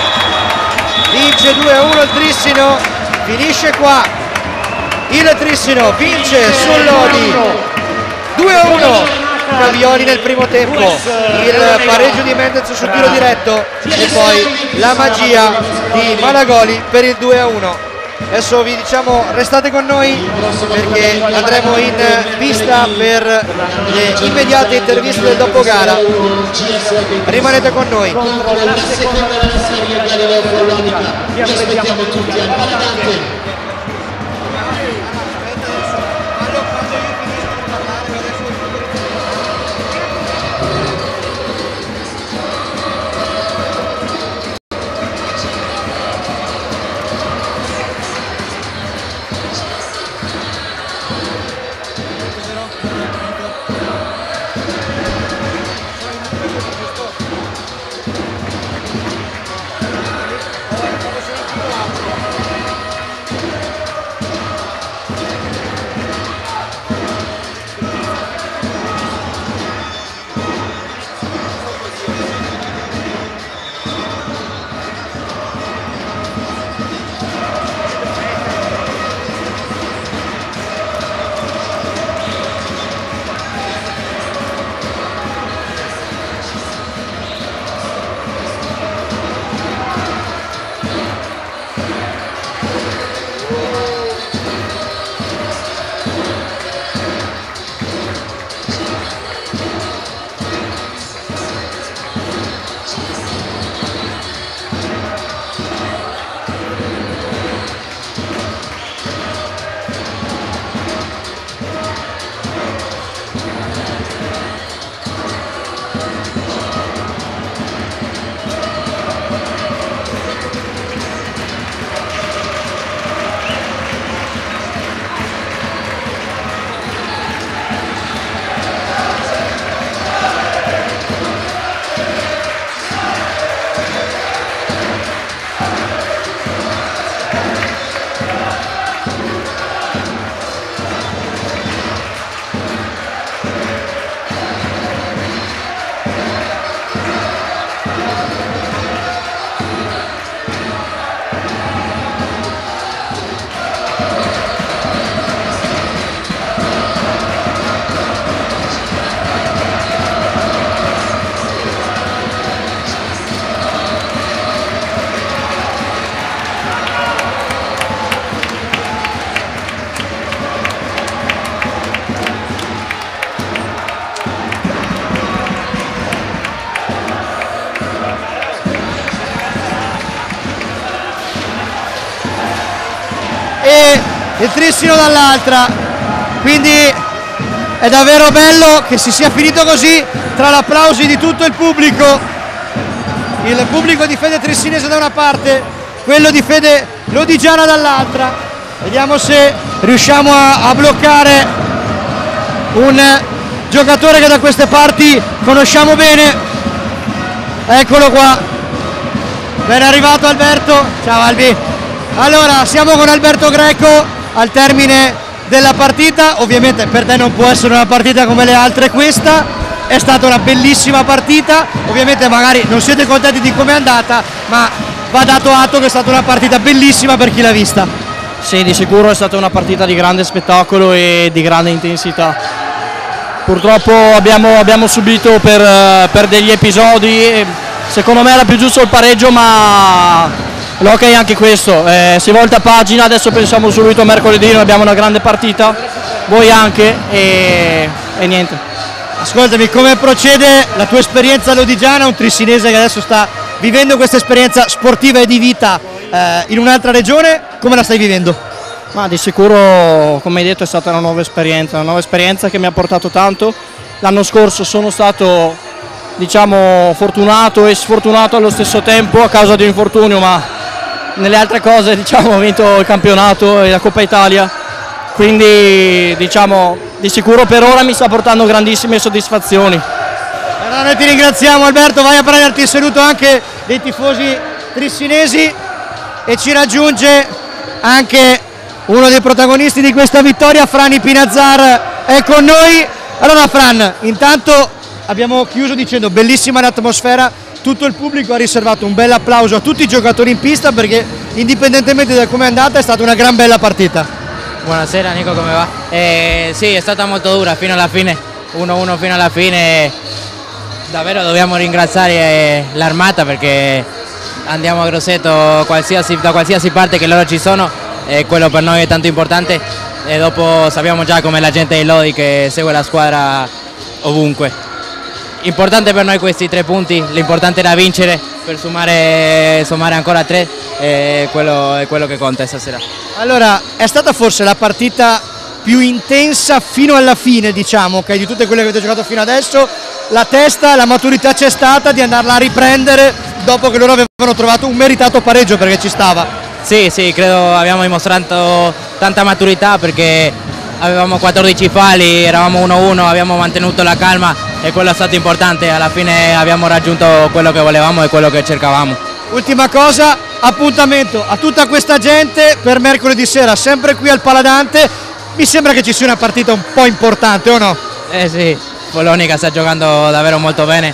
vince due a uno il Trissino, finisce qua il Trissino, vince sul Lodi due a uno. Gavioli nel primo tempo, il pareggio di Mendez sul tiro diretto e poi la magia di Malagoli per il due a uno. Adesso vi diciamo restate con noi perché andremo in pista per le immediate interviste del dopo gara, rimanete con noi. La seconda della serie Galileo Follonica, vi aspettiamo tutti al Validante. e il Trissino dall'altra, quindi è davvero bello che si sia finito così, tra l'applausi di tutto il pubblico, il pubblico di Fede Trissinese da una parte, quello di Fede Lodigiana dall'altra. Vediamo se riusciamo a, a bloccare un giocatore che da queste parti conosciamo bene. Eccolo qua, ben arrivato Alberto. Ciao Albi. Allora, siamo con Alberto Greco al termine della partita. Ovviamente per te non può essere una partita come le altre questa, è stata una bellissima partita, ovviamente magari non siete contenti di come è andata, ma va dato atto che è stata una partita bellissima per chi l'ha vista. Sì, di sicuro è stata una partita di grande spettacolo e di grande intensità. Purtroppo abbiamo, abbiamo subito per, per degli episodi, secondo me era più giusto il pareggio, ma l'hockey è anche questo, eh, si volta pagina, adesso pensiamo subito a mercoledì, noi abbiamo una grande partita, voi anche, e, e niente. Ascoltami, come procede la tua esperienza lodigiana, un trissinese che adesso sta vivendo questa esperienza sportiva e di vita eh, in un'altra regione, come la stai vivendo? Ma di sicuro, come hai detto, è stata una nuova esperienza, una nuova esperienza che mi ha portato tanto. L'anno scorso sono stato, diciamo, fortunato e sfortunato allo stesso tempo a causa di un infortunio, ma nelle altre cose, diciamo, ho vinto il campionato e la Coppa Italia, quindi, diciamo, di sicuro per ora mi sta portando grandissime soddisfazioni. Allora noi ti ringraziamo Alberto, vai a prenderti il saluto anche dei tifosi trissinesi e ci raggiunge anche uno dei protagonisti di questa vittoria, Frani Pinazzar è con noi. Allora Fran, intanto abbiamo chiuso dicendo bellissima l'atmosfera, tutto il pubblico ha riservato un bel applauso a tutti i giocatori in pista perché indipendentemente da come è andata è stata una gran bella partita. Buonasera Nico, come va? Eh, sì, è stata molto dura fino alla fine, uno a uno fino alla fine, davvero dobbiamo ringraziare l'Armata perché andiamo a Grosseto qualsiasi, da qualsiasi parte che loro ci sono, e quello per noi è tanto importante, e dopo sappiamo già come la gente di Lodi che segue la squadra ovunque. Importante per noi questi tre punti, l'importante era vincere per sommare, sommare ancora tre, e quello è quello che conta stasera. Allora, è stata forse la partita più intensa fino alla fine, diciamo, okay, di tutte quelle che avete giocato fino adesso. La testa, la maturità c'è stata di andarla a riprendere dopo che loro avevano trovato un meritato pareggio, perché ci stava. Sì, sì, credo abbiamo dimostrato tanta maturità perché avevamo quattordici falli, eravamo uno a uno, abbiamo mantenuto la calma e quello è stato importante, alla fine abbiamo raggiunto quello che volevamo e quello che cercavamo. Ultima cosa, appuntamento a tutta questa gente per mercoledì sera, sempre qui al Paladante. Mi sembra che ci sia una partita un po' importante, o no? Eh sì, Polonica sta giocando davvero molto bene,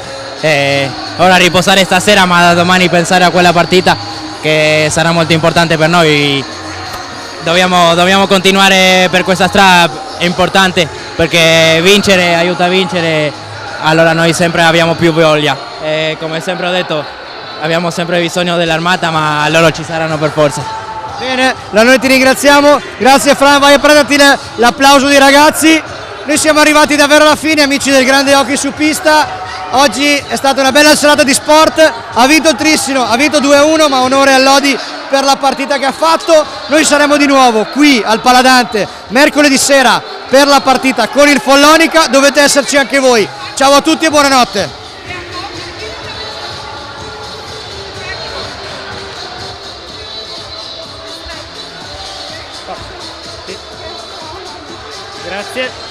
e ora riposare stasera ma da domani pensare a quella partita che sarà molto importante per noi. Dobbiamo, dobbiamo continuare per questa strada, è importante perché vincere aiuta a vincere, allora noi sempre abbiamo più voglia, e come sempre ho detto abbiamo sempre bisogno dell'Armata, ma loro ci saranno per forza. Bene, noi ti ringraziamo, grazie Fran, vai a prenderti l'applauso dei ragazzi. Noi siamo arrivati davvero alla fine, amici del grande hockey su pista. Oggi è stata una bella serata di sport, ha vinto il Trissino, ha vinto due a uno, ma onore a Lodi per la partita che ha fatto. Noi saremo di nuovo qui al Paladante mercoledì sera per la partita con il Follonica, dovete esserci anche voi. Ciao a tutti e buonanotte. Grazie.